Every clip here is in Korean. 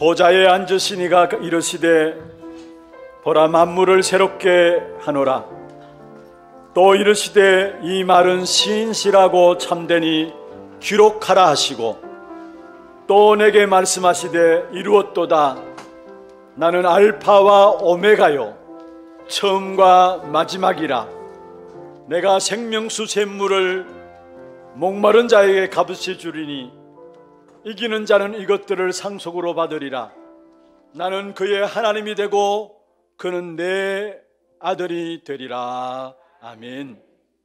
보좌에 앉으시니가 이르시되 보라 만물을 새롭게 하노라. 또 이르시되 이 말은 신실하고 참되니 기록하라 하시고 또 내게 말씀하시되 이루었도다. 나는 알파와 오메가요 처음과 마지막이라. 내가 생명수 샘물을 목마른 자에게 값없이 주리니 이기는 자는 이것들을 상속으로 받으리라. 나는 그의 하나님이 되고 그는 내 아들이 되리라. 아멘.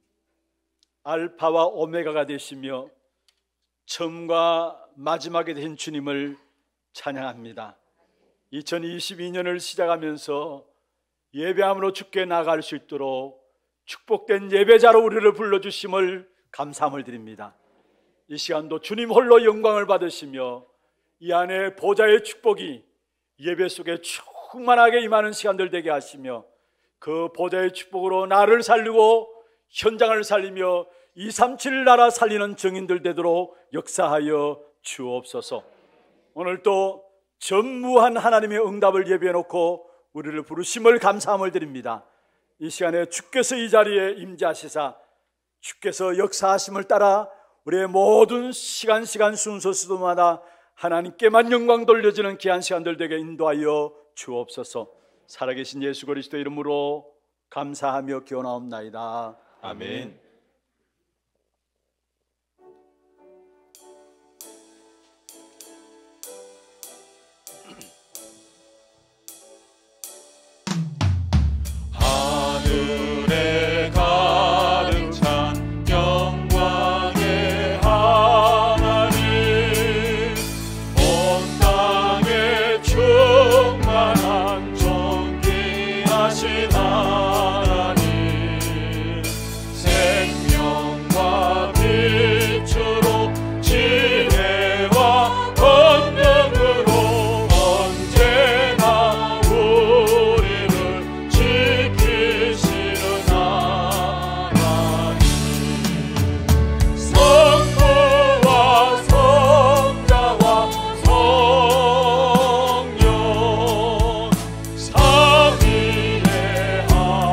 알파와 오메가가 되시며 처음과 마지막이 되신 주님을 찬양합니다. 2022년을 시작하면서 예배함으로 주께 나아갈 수 있도록 축복된 예배자로 우리를 불러주심을 감사함을 드립니다. 이 시간도 주님 홀로 영광을 받으시며 이 안에 보좌의 축복이 예배 속에 충만하게 임하는 시간들 되게 하시며 그 보좌의 축복으로 나를 살리고 현장을 살리며 237 나라 살리는 증인들 되도록 역사하여 주옵소서. 오늘 또 전무한 하나님의 응답을 예비해 놓고 우리를 부르심을 감사함을 드립니다. 이 시간에 주께서 이 자리에 임재하시사 주께서 역사하심을 따라 우리의 모든 시간 순서 수도마다 하나님께만 영광 돌려지는 귀한 시간들 되게 인도하여 주옵소서. 살아계신 예수 그리스도 이름으로 감사하며 기원하옵나이다. 아멘. 하늘에 가득 찬 영광의 하나님, 온 땅에 충만한 존귀하신 하나님, 생명과 빛으로 지혜와 권능으로 언제나 우리를 지키시는 하나님, 성부와 성자와 성령 삼위의 하나님,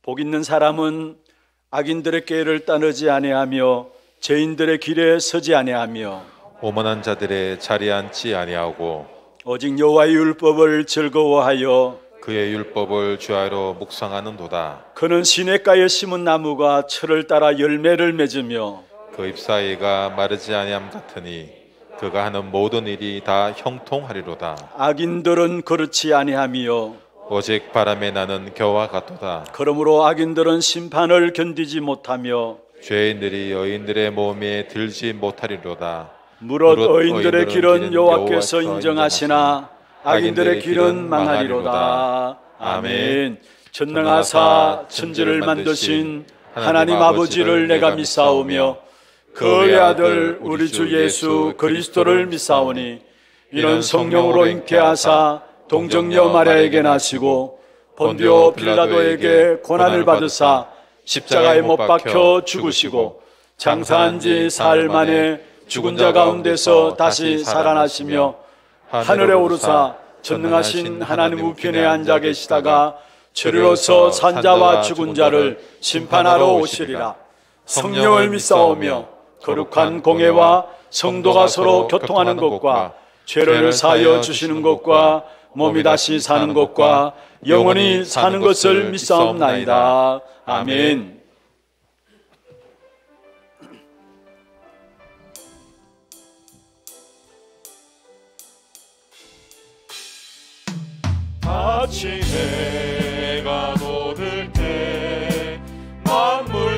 복 있는 사람은 악인들의 꾀를 따르지 아니하며 죄인들의 길에 서지 아니하며 오만한 자들의 자리에 앉지 아니하고 오직 여호와의 율법을 즐거워하여 그의 율법을 주야로 묵상하는도다. 그는 시냇가에 심은 나무가 철을 따라 열매를 맺으며 그 잎사귀가 마르지 아니함 같으니 그가 하는 모든 일이 다 형통하리로다. 악인들은 그렇지 아니하며 오직 바람에 나는 겨와 같도다. 그러므로 악인들은 심판을 견디지 못하며 죄인들이 의인들의 몸에 들지 못하리로다. 무릇 의인들의 길은 여호와께서 인정하시나 악인들의 길은 망하리로다. 아멘. 전능하사 천지를 만드신 하나님 아버지를 내가 믿사오며 그의 아들 우리 주 예수 그리스도를 믿사오니 이는 성령으로 잉태하사 동정녀 마리아에게 나시고 본디오 빌라도에게 고난을 받으사 십자가에 못 박혀 죽으시고 장사한 지 사흘 만에 죽은 자 가운데서 다시 살아나시며 하늘에 오르사 전능하신 하나님 우편에 앉아 계시다가 저리로서 산자와 죽은 자를 심판하러 오시리라. 성령을 믿사오며 거룩한 공회와 성도가 서로 교통하는 것과 죄를 사하여 주시는 것과 몸이 다시 사는 것과 영원히 사는 것을 믿사옵나이다. 아멘. 같이 해가 돋을 때 만물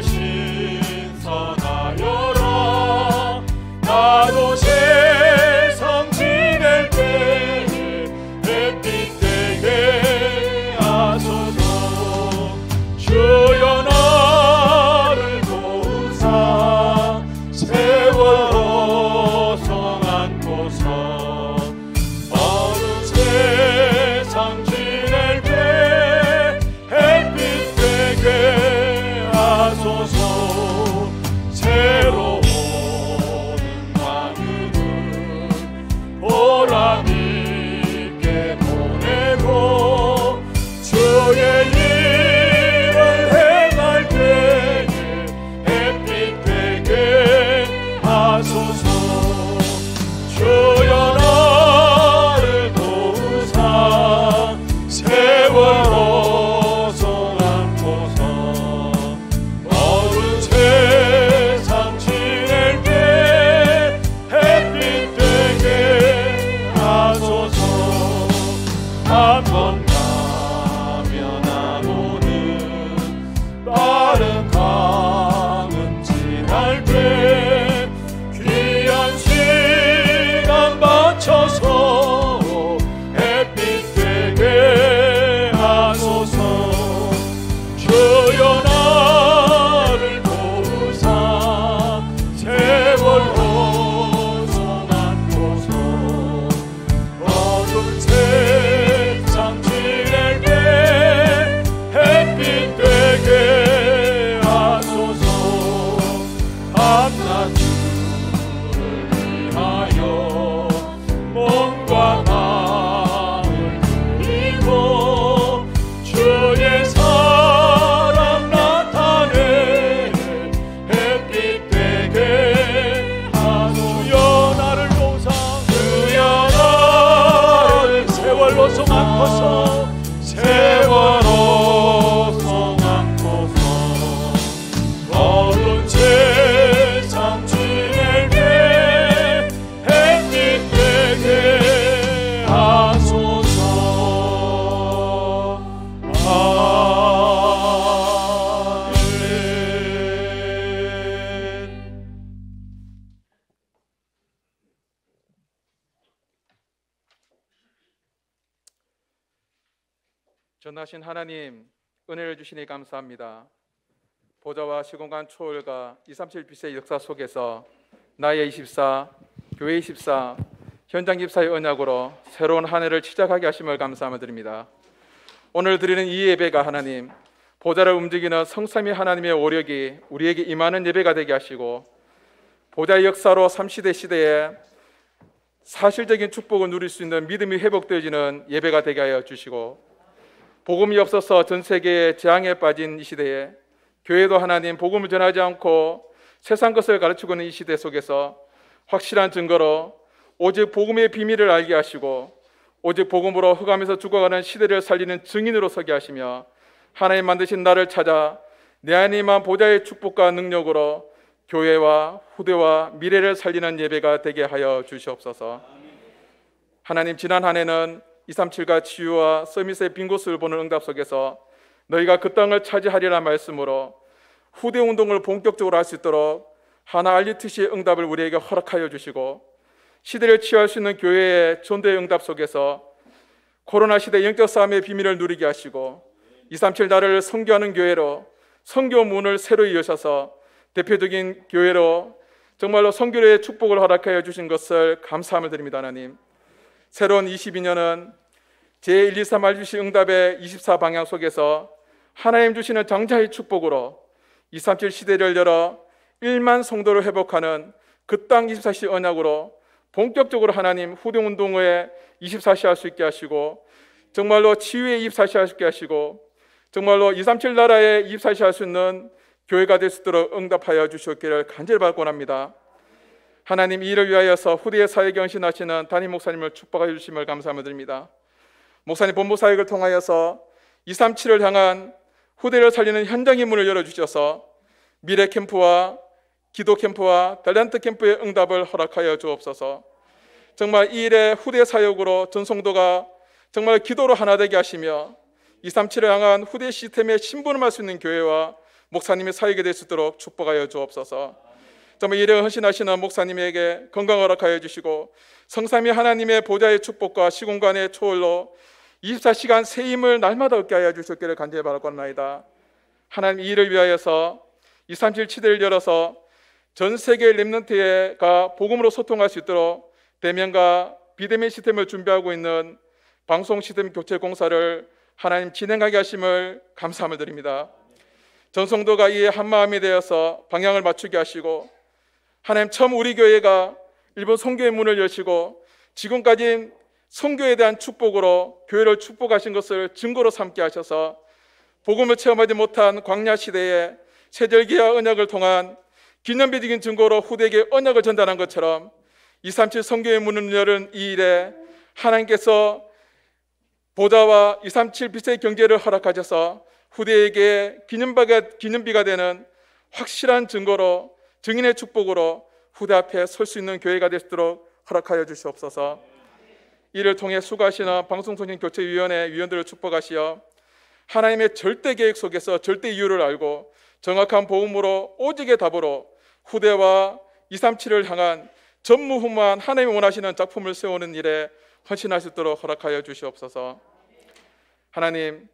신선하여라. 나도 세상 지낼 때 햇빛 되게 하소서. 주여 나를 도우사 세월 어성 안고서 어느 세상 지낼 때 햇빛 되게 하소서. 새로운 마음을 보람 있게 보내고 주의 일을 행할 때에 햇빛 되게 하소서. 주여 나를 도우사 세월 어성 안고서 어두운 세상 지낼 때 햇빛 되게 하소서. 한 번 가면 안 오는 빠른 강은 지날 때 귀한 시간 맞춰서 햇빛 되게 하소서. 주여 나를 도우사 세월 어성 안고서 어두운 세상 지낼 때 햇빛 되게 하소서. 밤낮 주를 위하여 몸과 마음을 드리고 주의 사랑 나타내 햇빛 되게 하소서. 주여 나를 도우사 주여 나를 세월 어성 안고서 세월 어성 안고서 어두운 세상 지낼 때 햇빛 되게 하소서. 아멘. 전하신 하나님, 은혜를 주시니 감사합니다. 보좌와 시공간 초월과 237 빛의 역사 속에서 나의 24, 교회 24, 현장 집사의 언약으로 새로운 한 해를 시작하게 하심을 감사함을 드립니다. 오늘 드리는 이 예배가 하나님, 보좌를 움직이는 성삼위 하나님의 오력이 우리에게 임하는 예배가 되게 하시고 보좌의 역사로 3시대 시대에 사실적인 축복을 누릴 수 있는 믿음이 회복되어지는 예배가 되게 하여 주시고 복음이 없어서 전 세계에 재앙에 빠진 이 시대에 교회도 하나님 복음을 전하지 않고 세상 것을 가르치고 있는 이 시대 속에서 확실한 증거로 오직 복음의 비밀을 알게 하시고 오직 복음으로 흑암에서 죽어가는 시대를 살리는 증인으로 서게 하시며 하나님 만드신 나를 찾아 내 안에 임한 보좌의 축복과 능력으로 교회와 후대와 미래를 살리는 예배가 되게 하여 주시옵소서. 하나님, 지난 한 해는 237과 치유와 서밋의 빈 곳을 보는 응답 속에서 너희가 그 땅을 차지하리라 말씀으로 후대 운동을 본격적으로 할 수 있도록 하나 알리트시의 응답을 우리에게 허락하여 주시고 시대를 치유할 수 있는 교회의 전도의 응답 속에서 코로나 시대 영적 싸움의 비밀을 누리게 하시고 237 나를 선교하는 교회로 선교 문을 새로 여셔서 대표적인 교회로 정말로 선교의 축복을 허락하여 주신 것을 감사함을 드립니다. 하나님, 새로운 22년은 제123 알주시 응답의 24 방향 속에서 하나님 주시는 장자의 축복으로 237 시대를 열어 1만 성도를 회복하는 그 땅 24시 언약으로 본격적으로 하나님 후대운동에 24시 할 수 있게 하시고 정말로 치유의 24시 할 수 있게 하시고 정말로 237 나라에 24시 할 수 있는 교회가 될 수 있도록 응답하여 주시옵기를 간절히 바랍니다. 하나님, 이 일을 위하여서 후대의 사역에 헌신하시는 담임 목사님을 축복하여 주심을 감사함을 드립니다. 목사님 본부 사역을 통하여서 237을 향한 후대를 살리는 현장의 문을 열어주셔서 미래 캠프와 기도 캠프와 탤런트 캠프의 응답을 허락하여 주옵소서. 정말 이 일의 후대 사역으로 전성도가 정말 기도로 하나 되게 하시며 237을 향한 후대 시스템에 신분을 수 있는 교회와 목사님의 사역이 될 수 있도록 축복하여 주옵소서. 정말 이 일에 헌신하시는 목사님에게 건강 허락하여 주시고 성삼위 하나님의 보좌의 축복과 시공간의 초월로 24시간 새 힘을 날마다 얻게 하여 주셨기를 간절히 바라옵나이다. 하나님, 이 일을 위하여서 237 시대를 열어서 전 세계 렘넌트가 복음으로 소통할 수 있도록 대면과 비대면 시스템을 준비하고 있는 방송 시스템 교체 공사를 하나님 진행하게 하심을 감사함을 드립니다. 전성도가 이에 한마음이 되어서 방향을 맞추게 하시고 하나님, 처음 우리 교회가 일본 선교의 문을 여시고 지금까지 선교에 대한 축복으로 교회를 축복하신 것을 증거로 삼게 하셔서 복음을 체험하지 못한 광야 시대에 세절기와 언약을 통한 기념비적인 증거로 후대에게 언약을 전달한 것처럼 237 선교의 문을 열은 이 일에 하나님께서 보좌와 237 빛의 경제를 허락하셔서 후대에게 기념비가 되는 확실한 증거로 증인의 축복으로 후대 앞에 설 수 있는 교회가 될 수 있도록 허락하여 주시옵소서. 이를 통해 수고하시는 방송통신교체위원회 위원들을 축복하시어 하나님의 절대 계획 속에서 절대 이유를 알고 정확한 복음으로 오직의 답으로 후대와 237을 향한 전무후무한 하나님이 원하시는 작품을 세우는 일에 헌신할 수 있도록 허락하여 주시옵소서. 하나님,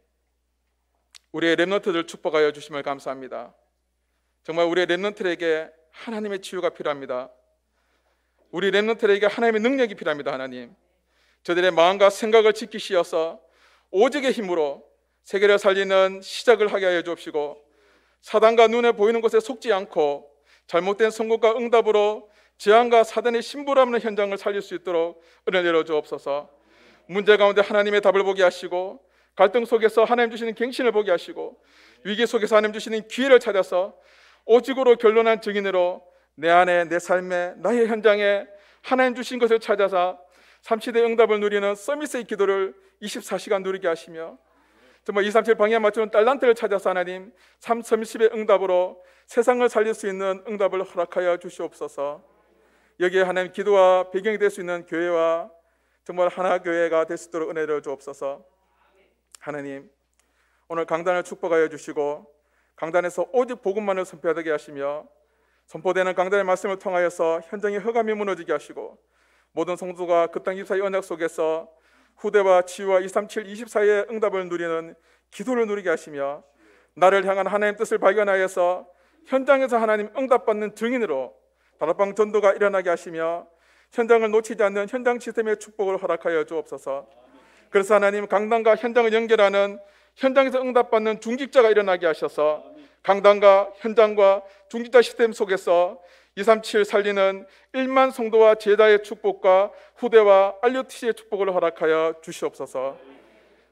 우리의 렘넌트들 축복하여 주심을 감사합니다. 정말 우리의 렘넌트에게 하나님의 치유가 필요합니다. 우리 렘넌트에게 하나님의 능력이 필요합니다. 하나님, 저들의 마음과 생각을 지키시어서 오직의 힘으로 세계를 살리는 시작을 하게 하여 주옵시고 사단과 눈에 보이는 것에 속지 않고 잘못된 선곡과 응답으로 재앙과 사단의 심부름하는 현장을 살릴 수 있도록 은혜를 내려 주옵소서. 문제 가운데 하나님의 답을 보게 하시고 갈등 속에서 하나님 주시는 갱신을 보게 하시고 위기 속에서 하나님 주시는 기회를 찾아서 오직으로 결론한 증인으로 내 안에 내 삶에 나의 현장에 하나님 주신 것을 찾아서 3시대 응답을 누리는 서밋의 기도를 24시간 누리게 하시며 정말 237 방향 맞추는 달란트를 찾아서 하나님 서밋의 응답으로 세상을 살릴 수 있는 응답을 허락하여 주시옵소서. 여기에 하나님 기도와 배경이 될 수 있는 교회와 정말 하나 교회가 될 수 있도록 은혜를 주옵소서. 하나님, 오늘 강단을 축복하여 주시고 강단에서 오직 복음만을 선포하게 하시며 선포되는 강단의 말씀을 통하여서 현장의 흑암이 무너지게 하시고 모든 성도가 그 땅 24의 언약 속에서 후대와 치유와 237, 24의 응답을 누리는 기도를 누리게 하시며 나를 향한 하나님 뜻을 발견하여서 현장에서 하나님 응답받는 증인으로 다락방 전도가 일어나게 하시며 현장을 놓치지 않는 현장 시스템의 축복을 허락하여 주옵소서. 그래서 하나님 강단과 현장을 연결하는 현장에서 응답받는 중직자가 일어나게 하셔서 강단과 현장과 중직자 시스템 속에서 237 살리는 1만 성도와 제자의 축복과 후대와 알류티시의 축복을 허락하여 주시옵소서.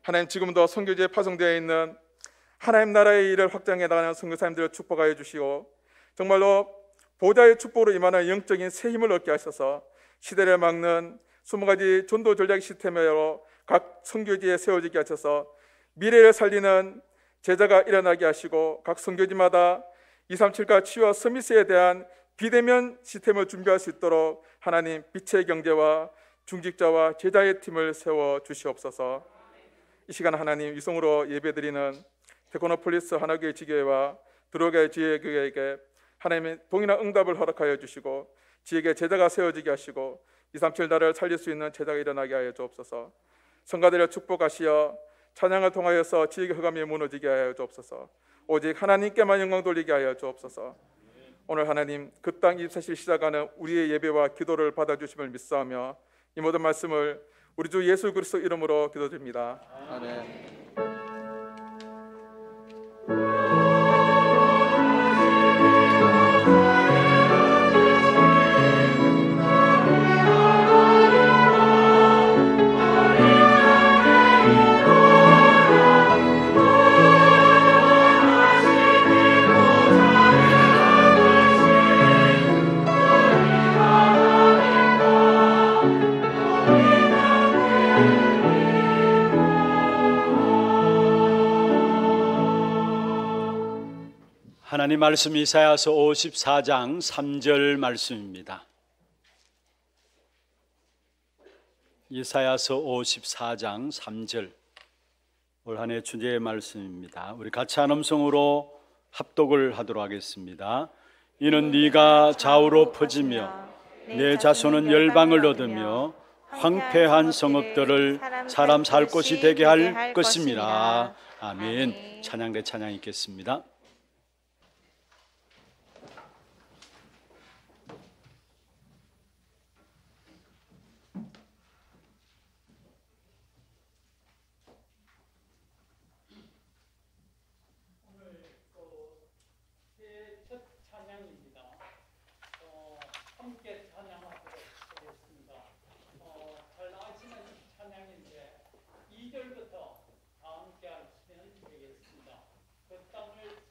하나님 지금도 선교지에 파송되어 있는 하나님 나라의 일을 확장해 나가는 선교사님들을 축복하여 주시고 정말로 보좌의 축복으로 임하는 영적인 새 힘을 얻게 하셔서 시대를 막는 20가지 전도 전략 시스템으로 각 선교지에 세워지게 하셔서 미래를 살리는 제자가 일어나게 하시고 각 선교지마다 237가 치유와 서미스에 대한 비대면 시스템을 준비할 수 있도록 하나님 빛의 경제와 중직자와 제자의 팀을 세워 주시옵소서. 이 시간 하나님 위성으로 예배드리는 테크노폴리스 하나교회 지교회와 드로게 지혜교회에게 하나님의 동일한 응답을 허락하여 주시고 지혜에게 제자가 세워지게 하시고 237 나라를 살릴 수 있는 제자가 일어나게 하여 주옵소서. 성가대를 축복하시어 찬양을 통하여서 지혜의 흑암이 무너지게 하여 주옵소서. 오직 하나님께만 영광 돌리게 하여 주옵소서. 오늘 하나님 그 땅 24실 시작하는 우리의 예배와 기도를 받아주심을 믿사오며 이 모든 말씀을 우리 주 예수 그리스도 이름으로 기도드립니다. 아멘. 하나님 말씀 이사야서 54장 3절 말씀입니다. 이사야서 54장 3절 올 한 해 주제의 말씀입니다. 우리 같이 한 음성으로 합독을 하도록 하겠습니다. 이는 네가 좌우로 퍼지며 내 자손은 열방을 얻으며 황폐한 성읍들을 사람 살 곳이 되게 할 것임이라. 아멘. 찬양대 찬양 있겠습니다. 함께 찬양하도록 하겠습니다. 잘 나가시는 찬양인데 2절부터 다 함께 하시면 되겠습니다. 그 땅을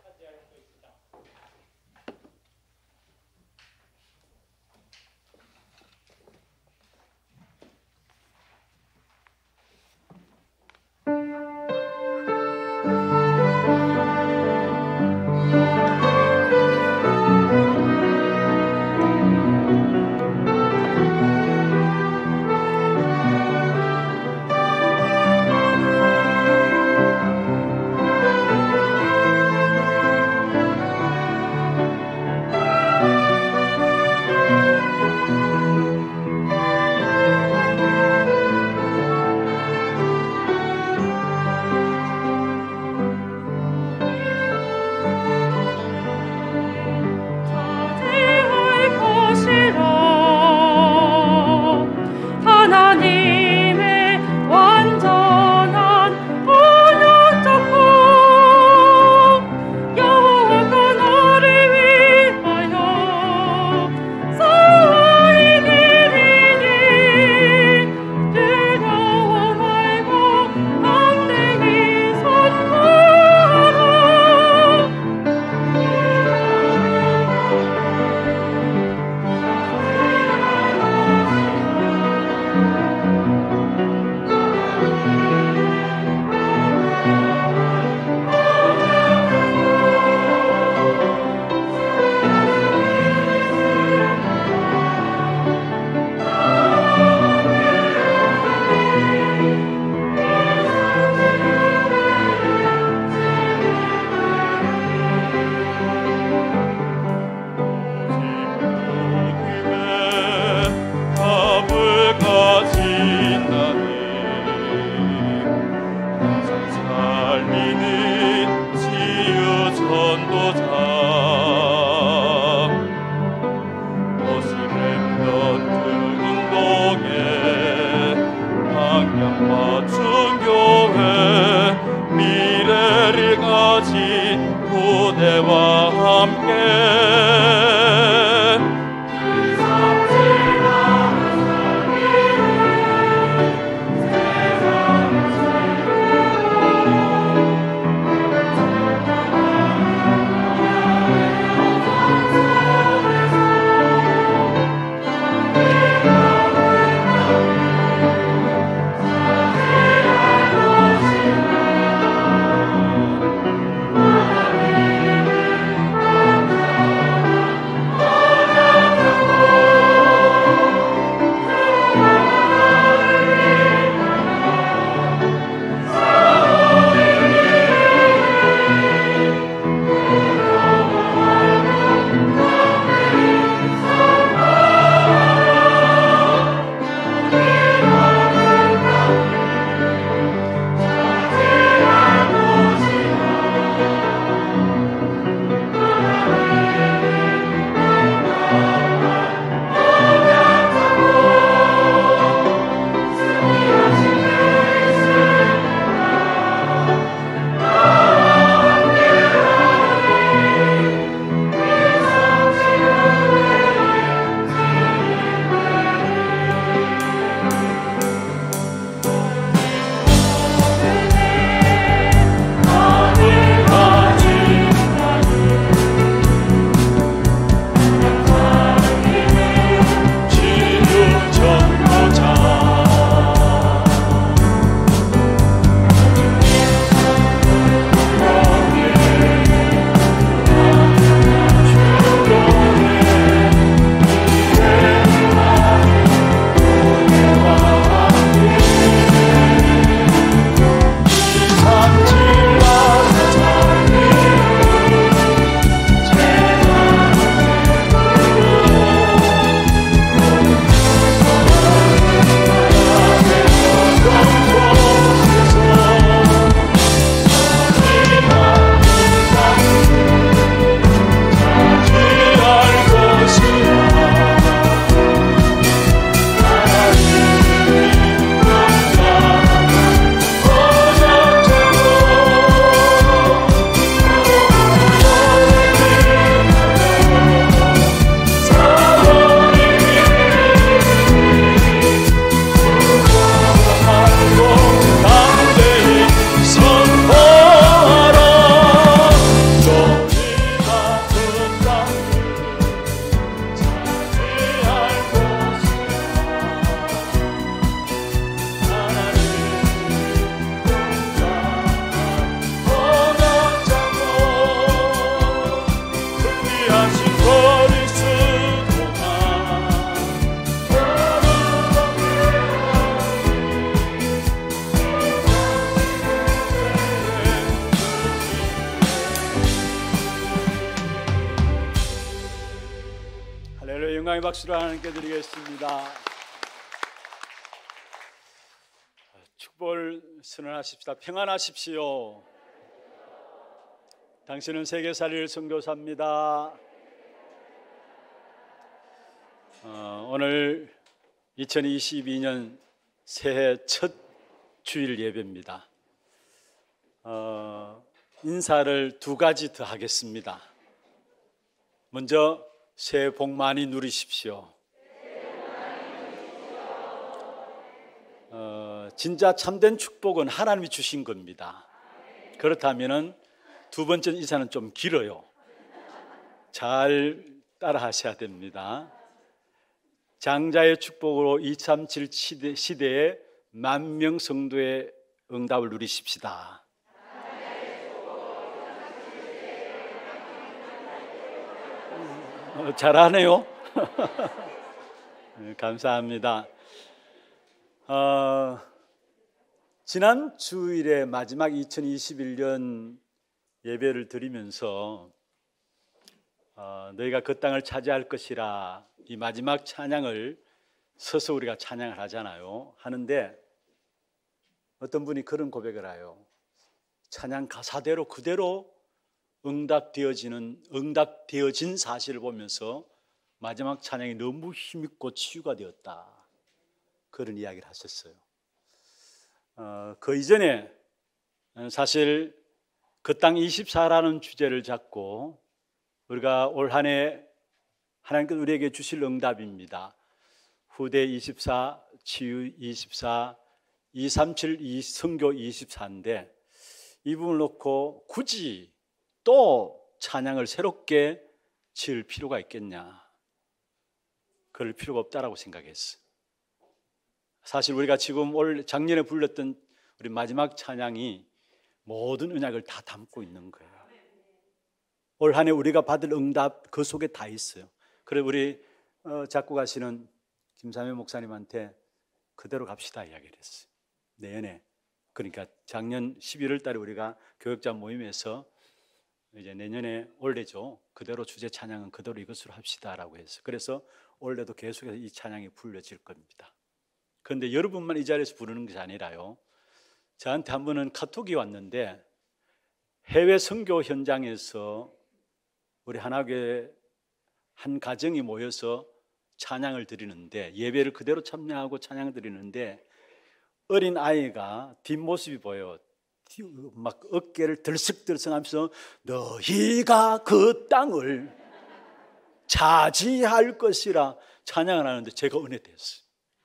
영광의 박수를 하나님께 드리겠습니다. 축복을 선언하십시다. 평안하십시오. 당신은 세계살이를 선교사입니다. 오늘 2022년 새해 첫 주일 예배입니다. 인사를 두 가지 더 하겠습니다. 먼저 새해 복 많이 누리십시오. 진짜 참된 축복은 하나님이 주신 겁니다. 그렇다면 두 번째 인사는 좀 길어요. 잘 따라 하셔야 됩니다. 장자의 축복으로 237 시대에 만명 성도의 응답을 누리십시다. 잘하네요. 감사합니다. 지난 주일에 마지막 2021년 예배를 드리면서 너희가 그 땅을 차지할 것이라 이 마지막 찬양을 서서 우리가 찬양을 하잖아요. 하는데 어떤 분이 그런 고백을 해요. 찬양 가사대로 그대로 응답되어진 사실을 보면서 마지막 찬양이 너무 힘있고 치유가 되었다. 그런 이야기를 하셨어요. 그 이전에 사실 그 땅 24라는 주제를 잡고 우리가 올 한 해 하나님께서 우리에게 주실 응답입니다. 후대 24, 치유 24, 237 선교 24인데 이 부분을 놓고 굳이 또 찬양을 새롭게 지을 필요가 있겠냐? 그럴 필요가 없다라고 생각했어요. 사실 우리가 지금 작년에 불렀던 우리 마지막 찬양이 모든 언약을 다 담고 있는 거예요. 올 한 해 우리가 받을 응답 그 속에 다 있어요. 그래 우리 작곡하시는 김삼현 목사님한테 그대로 갑시다 이야기를 했어요. 내년에 그러니까 작년 11월 달에 우리가 교역자 모임에서 이제 내년에 올해죠. 그대로 주제 찬양은 그대로 이것으로 합시다라고 했어요. 그래서 올해도 계속해서 이 찬양이 불려질 겁니다. 그런데 여러분만 이 자리에서 부르는 것이 아니라요. 저한테 한 번은 카톡이 왔는데 해외 선교 현장에서 우리 하나교회 한 가정이 모여서 찬양을 드리는데 예배를 그대로 참여하고 찬양을 드리는데 어린 아이가 뒷모습이 보여요. 막 어깨를 들썩들썩하면서 너희가 그 땅을 차지할 것이라 찬양을 하는데 제가 은혜됐어요.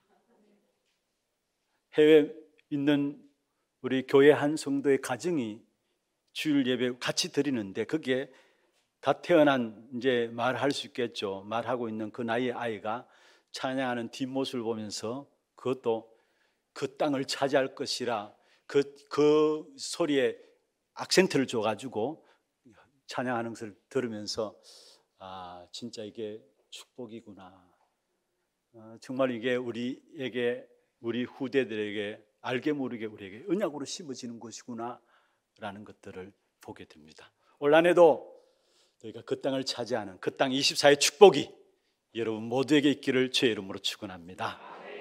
해외에 있는 우리 교회 한 성도의 가정이 주일 예배 같이 드리는데 거기에 갓 태어난 이제 말할 수 있겠죠. 말하고 있는 그 나이의 아이가 찬양하는 뒷모습을 보면서 그것도 그 땅을 차지할 것이라 그 소리에 악센트를 줘가지고 찬양하는 것을 들으면서 아 진짜 이게 축복이구나. 정말 이게 우리에게 우리 후대들에게 알게 모르게 우리에게 언약으로 심어지는 것이구나 라는 것들을 보게 됩니다. 올 한 해도 저희가 그 땅을 차지하는 그 땅 24의 축복이 여러분 모두에게 있기를 주의 이름으로 축원합니다.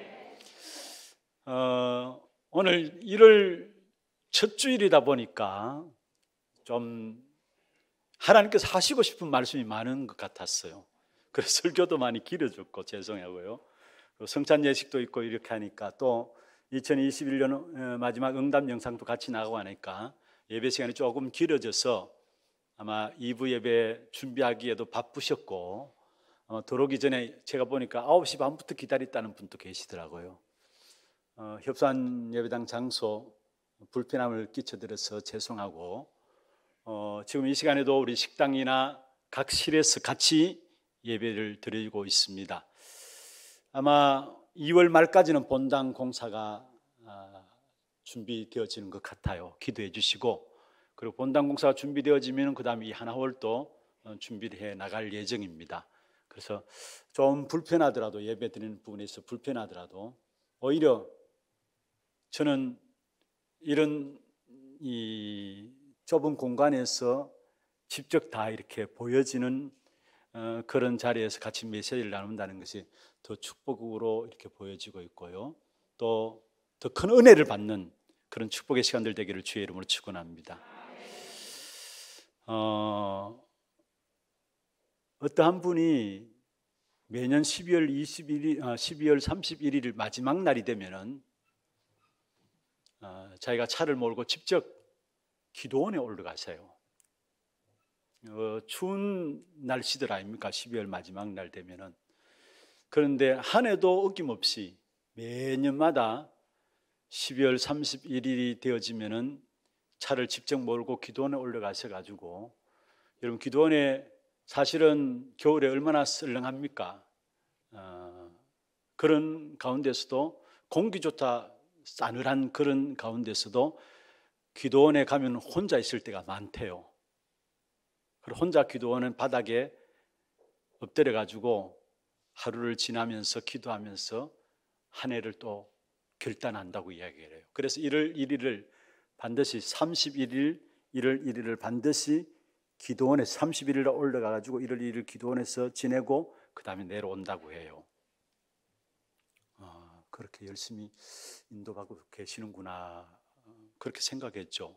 오늘 1월 첫 주일이다 보니까 좀 하나님께서 하시고 싶은 말씀이 많은 것 같았어요. 그래서 설교도 많이 길어졌고 죄송하고요. 성찬 예식도 있고 이렇게 하니까 또 2021년 마지막 응답 영상도 같이 나가고 하니까 예배 시간이 조금 길어져서 아마 2부 예배 준비하기에도 바쁘셨고 들어오기 전에 제가 보니까 9시 반부터 기다렸다는 분도 계시더라고요. 협산 예배당 장소 불편함을 끼쳐드려서 죄송하고 지금 이 시간에도 우리 식당이나 각 실에서 같이 예배를 드리고 있습니다. 아마 2월 말까지는 본당 공사가 준비되어지는 것 같아요. 기도해 주시고 그리고 본당 공사가 준비되어지면 그 다음에 이 하나홀도 준비를 해 나갈 예정입니다. 그래서 좀 불편하더라도 예배 드리는 부분에서 불편하더라도 오히려 저는 이런 이 좁은 공간에서 직접 다 이렇게 보여지는 그런 자리에서 같이 메시지를 나눈다는 것이 더 축복으로 이렇게 보여지고 있고요. 또 더 큰 은혜를 받는 그런 축복의 시간들 되기를 주의 이름으로 축원합니다. 어떠한 분이 매년 12월 31일 마지막 날이 되면은 자기가 차를 몰고 직접 기도원에 올라가세요. 추운 날씨들 아닙니까? 12월 마지막 날 되면은. 그런데 한 해도 어김없이 매년마다 12월 31일이 되어지면은 차를 직접 몰고 기도원에 올라가서 가지고, 여러분 기도원에 사실은 겨울에 얼마나 썰렁합니까? 그런 가운데서도 공기조차 싸늘한 그런 가운데서도 기도원에 가면 혼자 있을 때가 많대요. 그리고 혼자 기도원은 바닥에 엎드려 가지고 하루를 지나면서 기도하면서 한 해를 또 결단한다고 이야기를 해요. 그래서 1월 1일을 반드시 31일 1월 1일을 반드시 기도원에 31일에 올라가 가지고 1월 1일 기도원에서 지내고 그 다음에 내려온다고 해요. 그렇게 열심히 인도받고 계시는구나, 그렇게 생각했죠.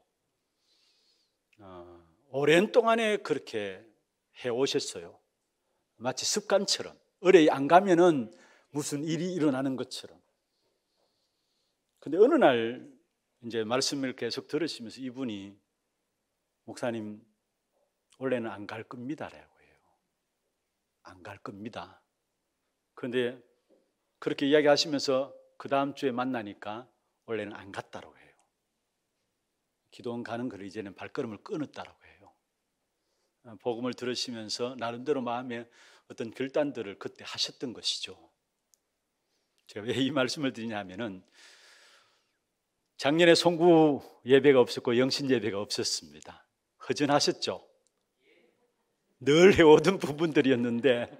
오랜 동안에 그렇게 해오셨어요. 마치 습관처럼, 의뢰 안 가면은 무슨 일이 일어나는 것처럼. 근데 어느 날 이제 말씀을 계속 들으시면서 이분이, 목사님 원래는 안 갈 겁니다라고 해요. 안 갈 겁니다. 그런데 그렇게 이야기하시면서 그 다음 주에 만나니까 원래는 안 갔다라고 해요. 기도원 가는 걸 이제는 발걸음을 끊었다라고 해요. 복음을 들으시면서 나름대로 마음에 어떤 결단들을 그때 하셨던 것이죠. 제가 왜 이 말씀을 드리냐면은, 작년에 송구 예배가 없었고 영신 예배가 없었습니다. 허전하셨죠? 늘 해오던 부분들이었는데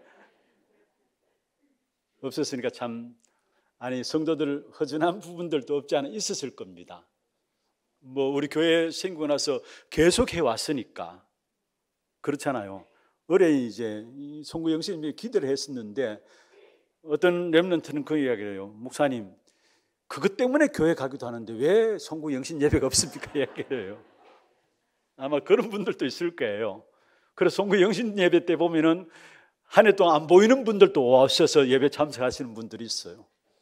없었으니까 참, 성도들 허전한 부분들도 없지 않아 있었을 겁니다. 우리 교회 생기고 나서 계속 해왔으니까 그렇잖아요. 올해 이제 송구 영신님이 기도를 했었는데 어떤 렘넌트는 그 이야기를 해요. 목사님, 그것 때문에 교회 가기도 하는데 왜 송구 영신 예배가 없습니까? 이야기를 해요. 아마 그런 분들도 있을 거예요. 그래서 송구 영신 예배 때 보면은 한 해 동안 안 보이는 분들도 오셔서 예배 참석하시는 분들이 있어요.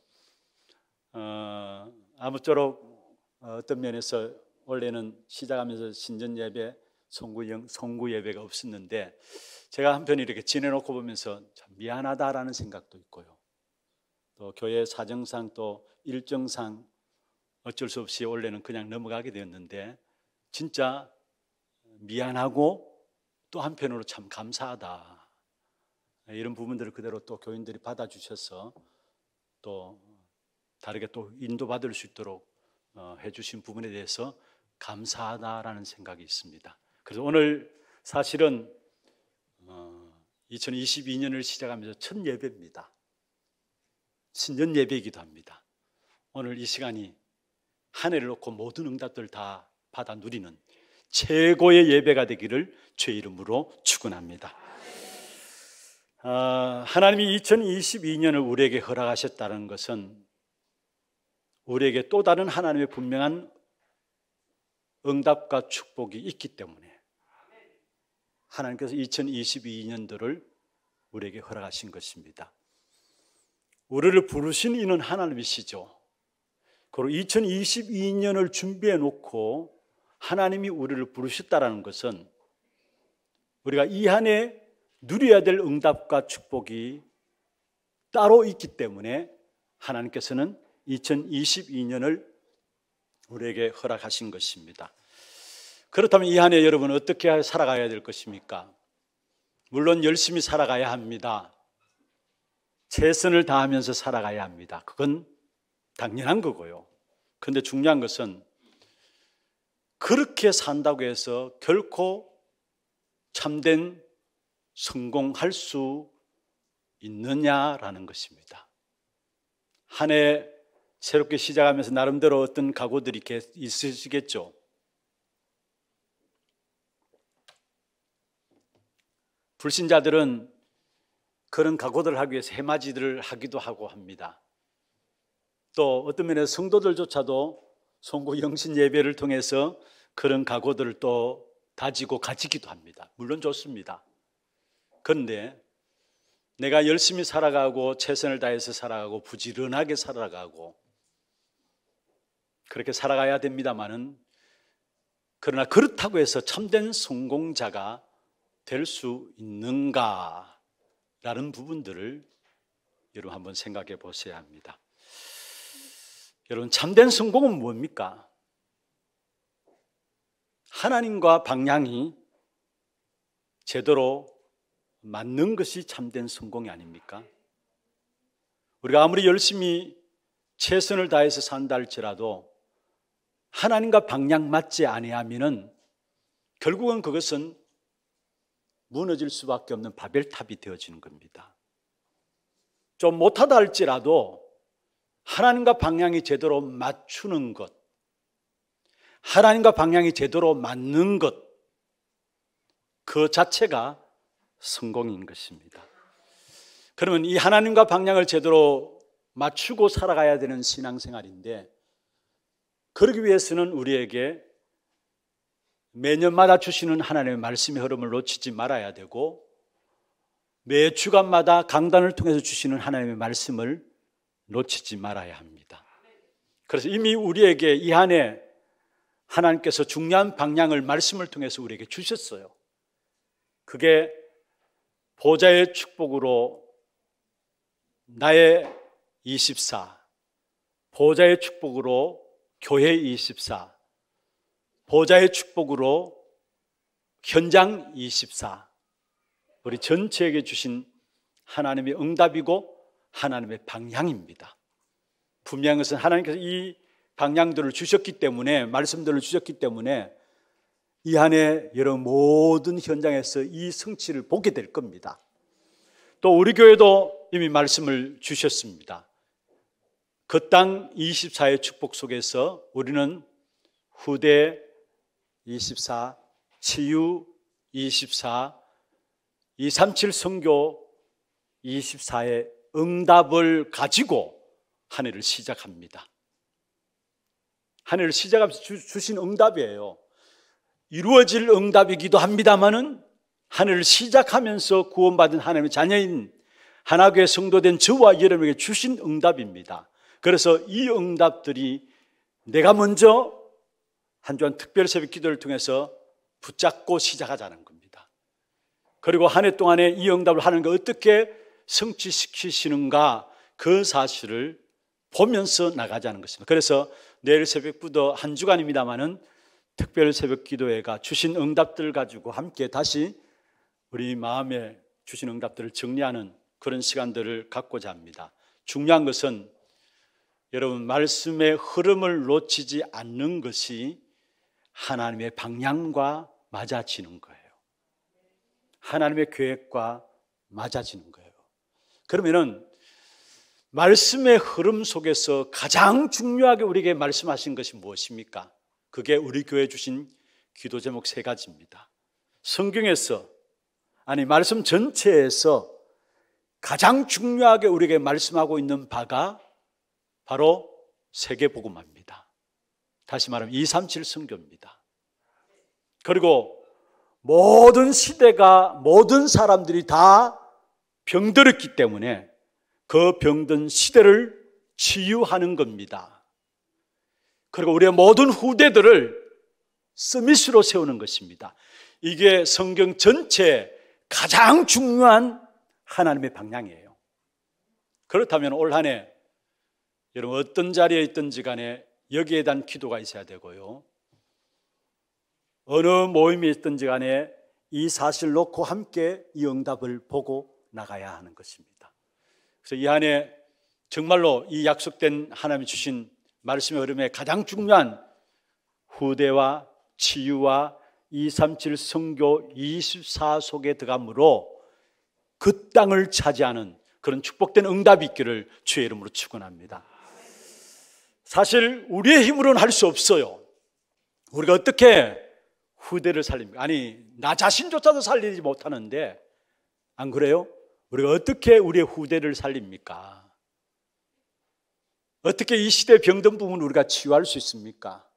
아무쪼록 어떤 면에서 원래는 시작하면서 신전 예배, 송구 예배가 없었는데 제가 한편 이렇게 지내놓고 보면서 참 미안하다라는 생각도 있고요. 또 교회 사정상 또 일정상 어쩔 수 없이 원래는 그냥 넘어가게 되었는데 진짜 미안하고 또 한편으로 참 감사하다. 이런 부분들을 그대로 또 교인들이 받아주셔서 또 다르게 또 인도받을 수 있도록 해주신 부분에 대해서 감사하다라는 생각이 있습니다. 그래서 오늘 사실은 2022년을 시작하면서 첫 예배입니다. 신년 예배이기도 합니다. 오늘 이 시간이 한 해를 놓고 모든 응답들 다 받아 누리는 최고의 예배가 되기를 주의 이름으로 축원합니다. 하나님이 2022년을 우리에게 허락하셨다는 것은 우리에게 또 다른 하나님의 분명한 응답과 축복이 있기 때문에 하나님께서 2022년도를 우리에게 허락하신 것입니다. 우리를 부르신 이는 하나님이시죠. 그리고 2022년을 준비해 놓고 하나님이 우리를 부르셨다는 것은 우리가 이 한 해 누려야 될 응답과 축복이 따로 있기 때문에 하나님께서는 2022년을 우리에게 허락하신 것입니다. 그렇다면 이 한 해 여러분 어떻게 살아가야 될 것입니까? 물론 열심히 살아가야 합니다. 최선을 다하면서 살아가야 합니다. 그건 당연한 거고요. 그런데 중요한 것은 그렇게 산다고 해서 결코 참된 성공할 수 있느냐라는 것입니다. 한 해 새롭게 시작하면서 나름대로 어떤 각오들이 있으시겠죠. 불신자들은 그런 각오들을 하기 위해서 해맞이들을 하기도 하고 합니다. 또 어떤 면에서 성도들조차도 송구 영신 예배를 통해서 그런 각오들을 또 다지고 가지기도 합니다. 물론 좋습니다. 그런데 내가 열심히 살아가고 최선을 다해서 살아가고 부지런하게 살아가고 그렇게 살아가야 됩니다마는, 그러나 그렇다고 해서 참된 성공자가 될 수 있는가라는 부분들을 여러분 한번 생각해 보셔야 합니다. 여러분, 참된 성공은 뭡니까? 하나님과 방향이 제대로 맞는 것이 참된 성공이 아닙니까? 우리가 아무리 열심히 최선을 다해서 산다 할지라도 하나님과 방향 맞지 아니하면은 결국은 그것은 무너질 수밖에 없는 바벨탑이 되어지는 겁니다. 좀 못하다 할지라도 하나님과 방향이 제대로 맞추는 것, 하나님과 방향이 제대로 맞는 것, 그 자체가 성공인 것입니다. 그러면 이 하나님과 방향을 제대로 맞추고 살아가야 되는 신앙생활인데, 그러기 위해서는 우리에게 매년마다 주시는 하나님의 말씀의 흐름을 놓치지 말아야 되고, 매 주간마다 강단을 통해서 주시는 하나님의 말씀을 놓치지 말아야 합니다. 그래서 이미 우리에게 이 한 해 하나님께서 중요한 방향을 말씀을 통해서 우리에게 주셨어요. 그게 보좌의 축복으로 나의 24, 보좌의 축복으로 교회 24, 보좌의 축복으로 현장 24, 우리 전체에게 주신 하나님의 응답이고 하나님의 방향입니다. 분명한 것은 하나님께서 이 방향들을 주셨기 때문에, 말씀들을 주셨기 때문에 이 한 해 여러 모든 현장에서 이 성취를 보게 될 겁니다. 또 우리 교회도 이미 말씀을 주셨습니다. 그 땅 24의 축복 속에서 우리는 후대 24, 치유 24, 237 선교 24의 응답을 가지고 한 해를 시작합니다. 한 해를 시작하면서 주신 응답이에요. 이루어질 응답이기도 합니다마는 한 해를 시작하면서 구원받은 하나님의 자녀인 하나교회 성도된 저와 여러분에게 주신 응답입니다. 그래서 이 응답들이 내가 먼저 한 주간 특별 새벽 기도를 통해서 붙잡고 시작하자는 겁니다. 그리고 한 해 동안에 이 응답을 하나님과 어떻게 성취시키시는가, 그 사실을 보면서 나가자는 것입니다. 그래서 내일 새벽부터 한 주간입니다마는 특별 새벽 기도회가 주신 응답들을 가지고 함께 다시 우리 마음에 주신 응답들을 정리하는 그런 시간들을 갖고자 합니다. 중요한 것은 여러분, 말씀의 흐름을 놓치지 않는 것이 하나님의 방향과 맞아지는 거예요. 하나님의 계획과 맞아지는 거예요. 그러면은 말씀의 흐름 속에서 가장 중요하게 우리에게 말씀하신 것이 무엇입니까? 그게 우리 교회에 주신 기도 제목 3가지입니다. 성경에서, 아니 말씀 전체에서 가장 중요하게 우리에게 말씀하고 있는 바가 바로 세계복음화입니다. 다시 말하면 237 선교입니다. 그리고 모든 시대가, 모든 사람들이 다 병들었기 때문에 그 병든 시대를 치유하는 겁니다. 그리고 우리의 모든 후대들을 서밋으로 세우는 것입니다. 이게 성경 전체에 가장 중요한 하나님의 방향이에요. 그렇다면 올 한 해 여러분 어떤 자리에 있든지 간에 여기에 대한 기도가 있어야 되고요, 어느 모임에 있든지 간에 이 사실을 놓고 함께 이 응답을 보고 나가야 하는 것입니다. 그래서 이 한 해 정말로 이 약속된 하나님이 주신 말씀의 흐름에 가장 중요한 후대와 치유와 237 선교 24 속에 들어감으로 그 땅을 차지하는 그런 축복된 응답이 있기를 주의 이름으로 축원합니다. 사실 우리의 힘으로는 할 수 없어요. 우리가 어떻게 후대를 살립니까? 아니 나 자신조차도 살리지 못하는데, 안 그래요? 우리가 어떻게 우리의 후대를 살립니까? 어떻게 이 시대의 병든 부분을 우리가 치유할 수 있습니까?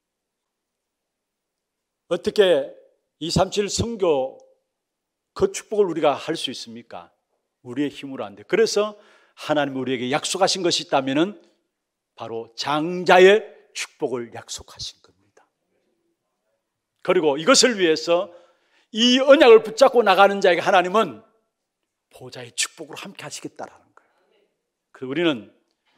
어떻게 237 선교 그 축복을 우리가 할 수 있습니까? 우리의 힘으로 안 돼. 그래서 하나님이 우리에게 약속하신 것이 있다면 바로 장자의 축복을 약속하신 겁니다. 그리고 이것을 위해서 이 언약을 붙잡고 나가는 자에게 하나님은 보좌의 축복으로 함께 하시겠다라는 거예요. 그리고 우리는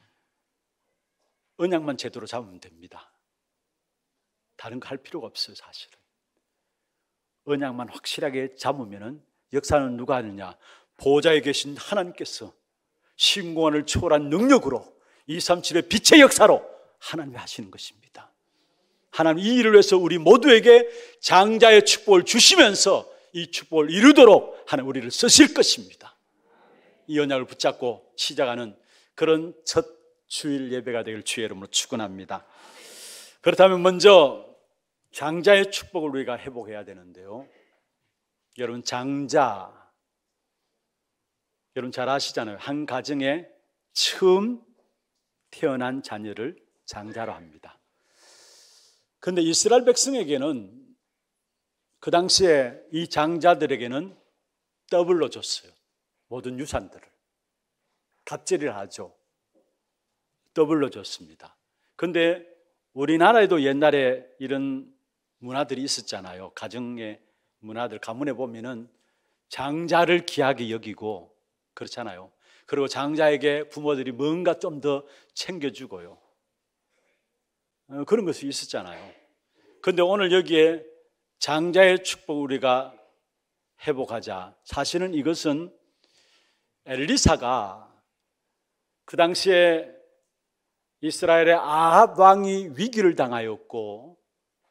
언약만 제대로 잡으면 됩니다. 다른 거 할 필요가 없어요, 사실은. 언약만 확실하게 잡으면 역사는 누가 하느냐? 보좌에 계신 하나님께서 신공간을 초월한 능력으로 237의 빛의 역사로 하나님이 하시는 것입니다. 하나님 이 일을 위해서 우리 모두에게 장자의 축복을 주시면서 이 축복을 이루도록 하나님 우리를 쓰실 것입니다. 이 언약을 붙잡고 시작하는 그런 첫 주일 예배가 되길 주의 이름으로 축원합니다. 그렇다면 먼저 장자의 축복을 우리가 회복해야 되는데요. 여러분 장자, 여러분 잘 아시잖아요. 한 가정에 처음 태어난 자녀를 장자로 합니다. 그런데 이스라엘 백성에게는 그 당시에 이 장자들에게는 더블로 줬어요. 모든 유산들을 갑질을 하죠. 더블로 줬습니다. 그런데 우리나라에도 옛날에 이런 문화들이 있었잖아요. 가정의 문화들, 가문에 보면은 장자를 귀하게 여기고 그렇잖아요. 그리고 장자에게 부모들이 뭔가 좀 더 챙겨주고요. 그런 것이 있었잖아요. 그런데 오늘 여기에 장자의 축복을 우리가 회복하자. 사실은 이것은 엘리사가 그 당시에 이스라엘의 아합 왕이 위기를 당하였고,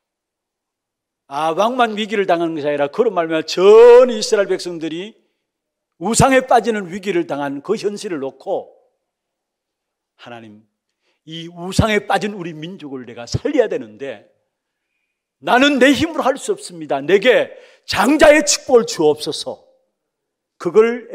아합 왕만 위기를 당하는 것이 아니라 그런 말미암아 전 이스라엘 백성들이 우상에 빠지는 위기를 당한 그 현실을 놓고 하나님, 이 우상에 빠진 우리 민족을 내가 살려야 되는데 나는 내 힘으로 할 수 없습니다. 내게 장자의 축복을 주옵소서. 그걸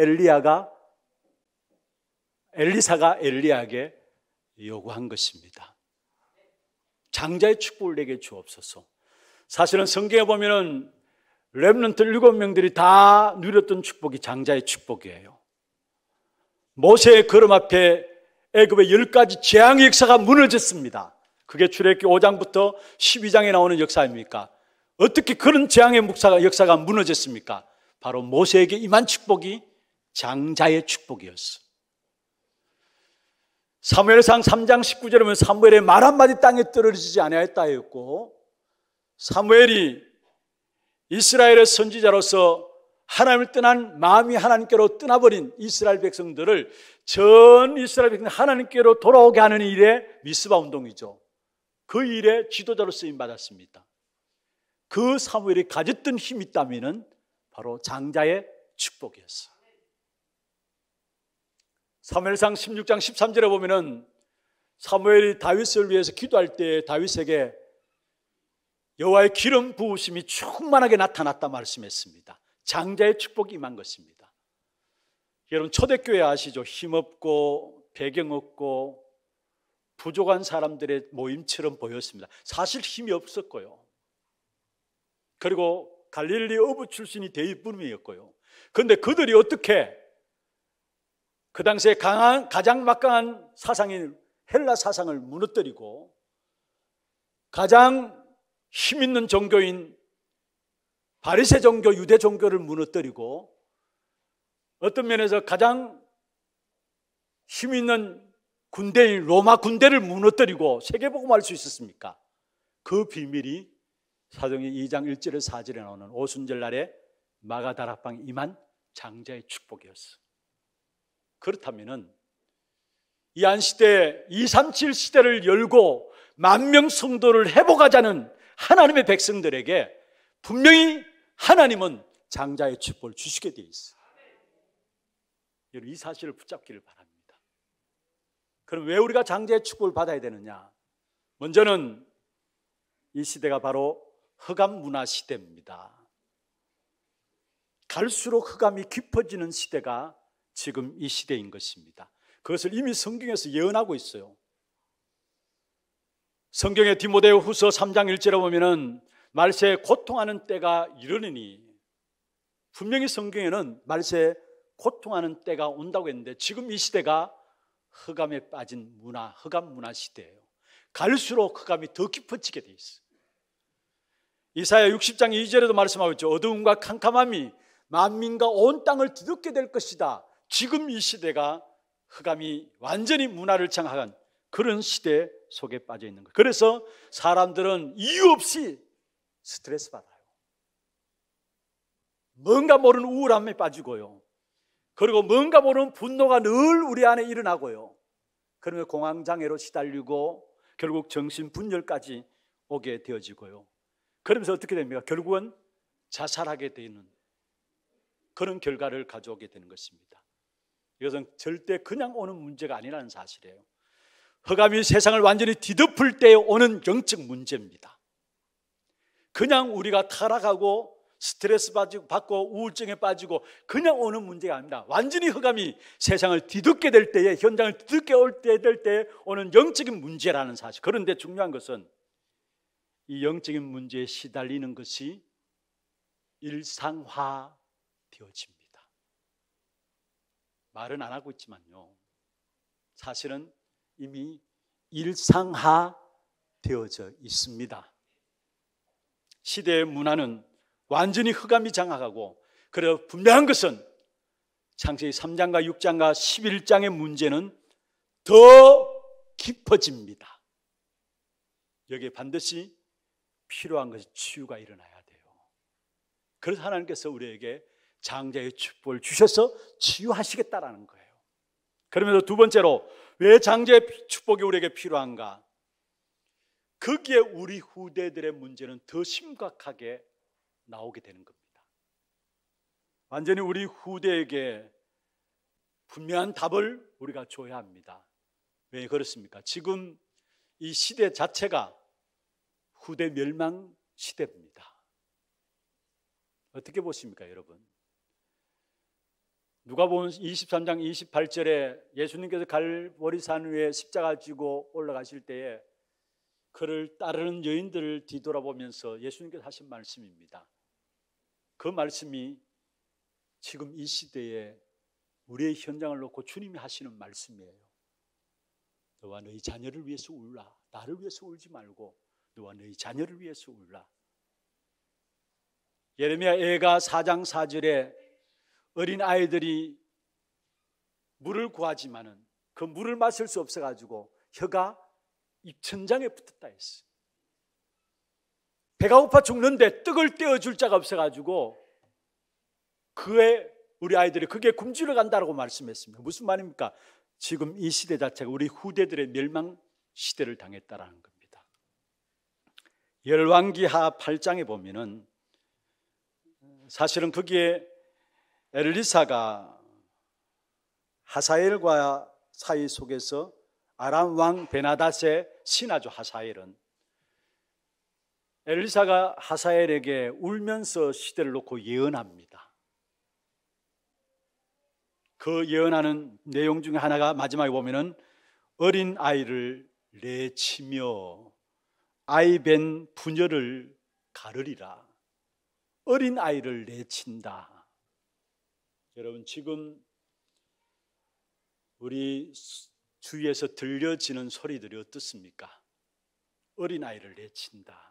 엘리사가 엘리야에게 요구한 것입니다. 장자의 축복을 내게 주옵소서. 사실은 성경에 보면은 렘넌트 7명들이 다 누렸던 축복이 장자의 축복이에요. 모세의 걸음 앞에 애굽의 10가지 재앙의 역사가 무너졌습니다. 그게 출애굽기 5장부터 12장에 나오는 역사입니까? 어떻게 그런 재앙의 역사가 무너졌습니까? 바로 모세에게 임한 축복이 장자의 축복이었어. 사무엘상 3장 19절에 보면 사무엘의 말 한마디 땅에 떨어지지 아니하였다 했고, 사무엘이 이스라엘의 선지자로서 하나님을 떠난 마음이 하나님께로 떠나버린 이스라엘 백성들을 전 이스라엘 백성 하나님께로 돌아오게 하는 일에 미스바 운동이죠. 그 일에 지도자로 쓰임 받았습니다. 그 사무엘이 가졌던 힘이 있다면 바로 장자의 축복이었어요. 사무엘상 16장 13절에 보면은 사무엘이 다윗을 위해서 기도할 때 다윗에게 여호와의 기름 부으심이 충만하게 나타났다 말씀했습니다. 장자의 축복이 임한 것입니다. 여러분 초대교회 아시죠? 힘없고 배경 없고 부족한 사람들의 모임처럼 보였습니다. 사실 힘이 없었고요. 그리고 갈릴리 어부 출신이 대입분이었고요. 그런데 그들이 어떻게 그 당시에 가장 막강한 사상인 헬라 사상을 무너뜨리고 가장 힘있는 종교인 바리새 종교, 유대 종교를 무너뜨리고 어떤 면에서 가장 힘있는 군대인 로마 군대를 무너뜨리고 세계복음할 수 있었습니까? 그 비밀이 사도행전 2장 1절에서 4절에 나오는 오순절 날에 마가다락방에 임한 장자의 축복이었어. 그렇다면 이 안시대 237 시대를 열고 만명 성도를 회복하자는 하나님의 백성들에게 분명히 하나님은 장자의 축복을 주시게 되어 있어요. 여러분 이 사실을 붙잡기를 바랍니다. 그럼 왜 우리가 장자의 축복을 받아야 되느냐? 먼저는 이 시대가 바로 흑암 문화 시대입니다. 갈수록 흑암이 깊어지는 시대가 지금 이 시대인 것입니다. 그것을 이미 성경에서 예언하고 있어요. 성경의 디모데후 후서 3장 1절에 보면은 말세에 고통하는 때가 이르느니, 분명히 성경에는 말세에 고통하는 때가 온다고 했는데 지금 이 시대가 흑암에 빠진 문화, 흑암 문화 시대예요. 갈수록 흑암이 더 깊어지게 돼 있어요. 이사야 60장 2절에도 말씀하고 있죠. 어두움과 캄캄함이 만민과 온 땅을 뒤덮게 될 것이다. 지금 이 시대가 흑암이 완전히 문화를 장악한 그런 시대 속에 빠져 있는 거예요. 그래서 사람들은 이유 없이 스트레스 받아요. 뭔가 모르는 우울함에 빠지고요. 그리고 뭔가 모르는 분노가 늘 우리 안에 일어나고요. 그러면 공황장애로 시달리고 결국 정신분열까지 오게 되어지고요. 그러면서 어떻게 됩니까? 결국은 자살하게 되는 그런 결과를 가져오게 되는 것입니다. 이것은 절대 그냥 오는 문제가 아니라는 사실이에요. 흑암이 세상을 완전히 뒤덮을 때 오는 영적 문제입니다. 그냥 우리가 타락하고 스트레스 받고 우울증에 빠지고 그냥 오는 문제가 아닙니다. 완전히 흑암이 세상을 뒤덮게 될 때에, 현장을 뒤덮게 될 때에 오는 영적인 문제라는 사실. 그런데 중요한 것은 이 영적인 문제에 시달리는 것이 일상화 되어집니다. 말은 안 하고 있지만요, 사실은 이미 일상화 되어져 있습니다. 시대의 문화는 완전히 흑암이 장악하고, 그래서 분명한 것은 창세기 3장과 6장과 11장의 문제는 더 깊어집니다. 여기에 반드시 필요한 것이 치유가 일어나야 돼요. 그래서 하나님께서 우리에게 장자의 축복을 주셔서 치유하시겠다라는 거예요. 그러면서 두 번째로, 왜 장자의 축복이 우리에게 필요한가? 거기에 우리 후대들의 문제는 더 심각하게 나오게 되는 겁니다. 완전히 우리 후대에게 분명한 답을 우리가 줘야 합니다. 왜 그렇습니까? 지금 이 시대 자체가 후대 멸망 시대입니다. 어떻게 보십니까, 여러분? 누가복음 23장 28절에 예수님께서 갈보리산 위에 십자가 지고 올라가실 때에 그를 따르는 여인들을 뒤돌아보면서 예수님께서 하신 말씀입니다. 그 말씀이 지금 이 시대에 우리의 현장을 놓고 주님이 하시는 말씀이에요. 너와 너희 자녀를 위해서 울라. 나를 위해서 울지 말고 너와 너희 자녀를 위해서 울라. 예레미야 애가 4장 4절에 어린 아이들이 물을 구하지만은 그 물을 마실 수 없어가지고 혀가 입천장에 붙었다 했어요. 배가 고파 죽는데 떡을 떼어줄 자가 없어가지고 우리 아이들이 그게 굶주려 간다라고 말씀했습니다. 무슨 말입니까? 지금 이 시대 자체가 우리 후대들의 멸망 시대를 당했다라는 겁니다. 열왕기하 8장에 보면은 사실은 거기에 엘리사가 하사엘과 사이 속에서 아람 왕 베나닷의 신하죠. 하사엘은 엘리사가 하사엘에게 울면서 시대를 놓고 예언합니다. 그 예언하는 내용 중에 하나가 마지막에 보면은 어린 아이를 내치며 아이벤 부녀를 가르리라. 어린 아이를 내친다. 여러분, 지금 우리 주위에서 들려지는 소리들이 어떻습니까? 어린 아이를 내친다.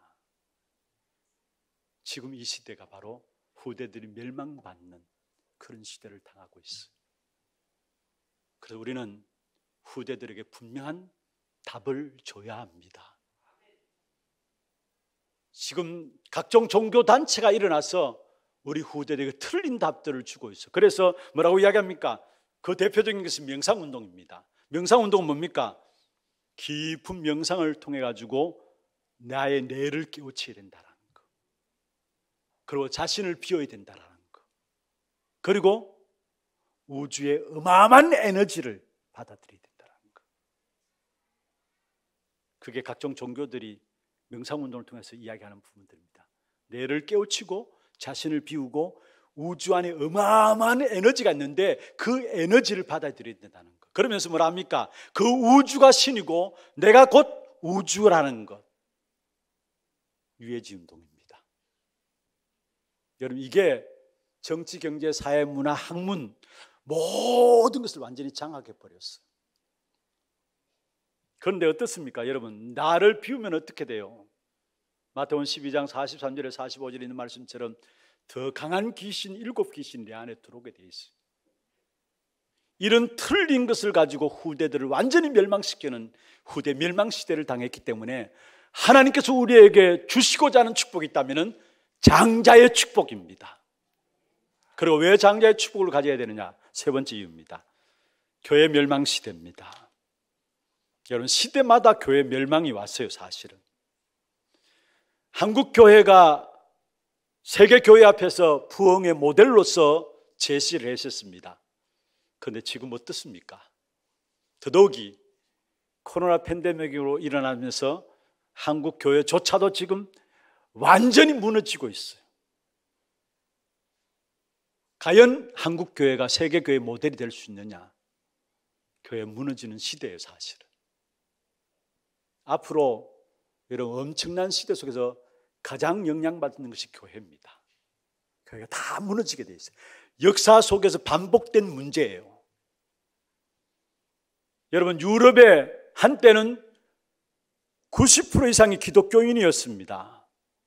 지금 이 시대가 바로 후대들이 멸망받는 그런 시대를 당하고 있어요. 그래서 우리는 후대들에게 분명한 답을 줘야 합니다. 지금 각종 종교단체가 일어나서 우리 후대들에게 틀린 답들을 주고 있어요. 그래서 뭐라고 이야기합니까? 그 대표적인 것은 명상운동입니다. 명상운동은 뭡니까? 깊은 명상을 통해 가지고 나의 뇌를 깨우쳐야 된다는 거, 그리고 자신을 비워야 된다는 거, 그리고 우주의 어마어마한 에너지를 받아들여야 된다는 거. 그게 각종 종교들이 명상운동을 통해서 이야기하는 부분들입니다. 뇌를 깨우치고 자신을 비우고 우주 안에 어마어마한 에너지가 있는데 그 에너지를 받아들여야 된다는 것. 그러면서 뭐라 합니까? 그 우주가 신이고 내가 곧 우주라는 것. 유해지 운동입니다. 여러분, 이게 정치, 경제, 사회, 문화, 학문 모든 것을 완전히 장악해 버렸어요. 그런데 어떻습니까? 여러분, 나를 비우면 어떻게 돼요? 마태복음 12장 43절에 45절에 있는 말씀처럼 더 강한 귀신, 7귀신이 내 안에 들어오게 돼 있어요. 이런 틀린 것을 가지고 후대들을 완전히 멸망시키는 후대 멸망시대를 당했기 때문에 하나님께서 우리에게 주시고자 하는 축복이 있다면 장자의 축복입니다. 그리고 왜 장자의 축복을 가져야 되느냐? 세 번째 이유입니다. 교회 멸망시대입니다. 여러분, 시대마다 교회 멸망이 왔어요. 사실은 한국 교회가 세계 교회 앞에서 부흥의 모델로서 제시를 했었습니다. 그런데 지금 어떻습니까? 더더욱이 코로나 팬데믹으로 일어나면서 한국 교회조차도 지금 완전히 무너지고 있어요. 과연 한국 교회가 세계 교회 모델이 될 수 있느냐? 교회 무너지는 시대예요, 사실은. 앞으로 여러분, 엄청난 시대 속에서 가장 영향받는 것이 교회입니다. 교회가 다 무너지게 돼 있어요. 역사 속에서 반복된 문제예요. 여러분, 유럽에 한때는 90% 이상이 기독교인이었습니다.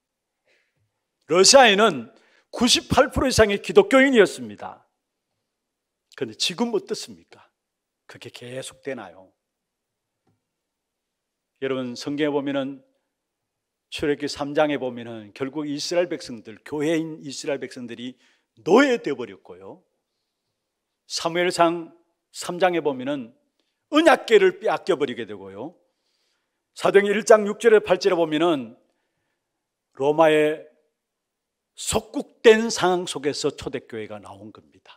러시아에는 98% 이상이 기독교인이었습니다. 그런데 지금 어떻습니까? 그게 계속 되나요? 여러분, 성경에 보면은 출애굽기 3장에 보면은 결국 이스라엘 백성들, 교회인 이스라엘 백성들이 노예되어 버렸고요. 사무엘상 3장에 보면은 언약궤를 빼앗겨 버리게 되고요. 사도행전 1장 6절에 8절에 보면은 로마의 속국된 상황 속에서 초대교회가 나온 겁니다.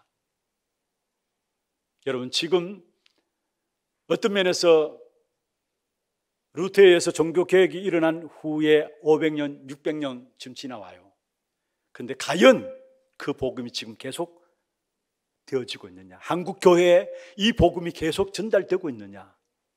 여러분, 지금 어떤 면에서 루터에 의해서 종교개혁이 일어난 후에 500년, 600년 지금 지나와요. 그런데 과연 그 복음이 지금 계속 되어지고 있느냐? 한국 교회에 이 복음이 계속 전달되고 있느냐?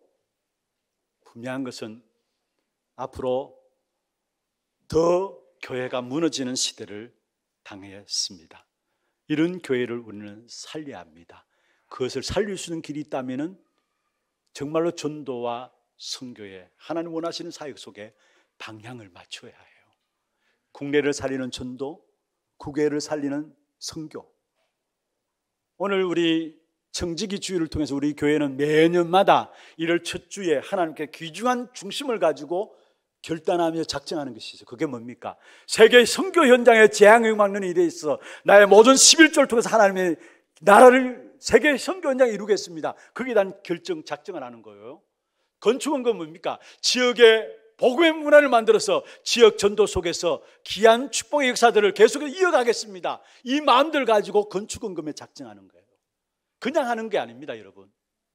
분명한 것은 앞으로 더 교회가 무너지는 시대를 당했습니다. 이런 교회를 우리는 살려야 합니다. 그것을 살릴 수 있는 길이 있다면 정말로 전도와 선교에 하나님 원하시는 사역 속에 방향을 맞춰야 해요. 국내를 살리는 전도, 국외를 살리는 선교. 오늘 우리 청지기 주일을 통해서 우리 교회는 매년마다 1월 첫 주에 하나님께 귀중한 중심을 가지고 결단하며 작정하는 것이 있어요. 그게 뭡니까? 세계 선교 현장에 재앙을 막는 일에 있어 나의 모든 11조를 통해서 하나님의 나라를 세계 선교 현장에 이루겠습니다. 거기에 대한 결정, 작정을 하는 거예요. 건축은 건 뭡니까? 지역의 복음의 문화를 만들어서 지역 전도 속에서 귀한 축복의 역사들을 계속 이어가겠습니다. 이 마음들 가지고 건축원금에 작정하는 거예요. 그냥 하는 게 아닙니다, 여러분.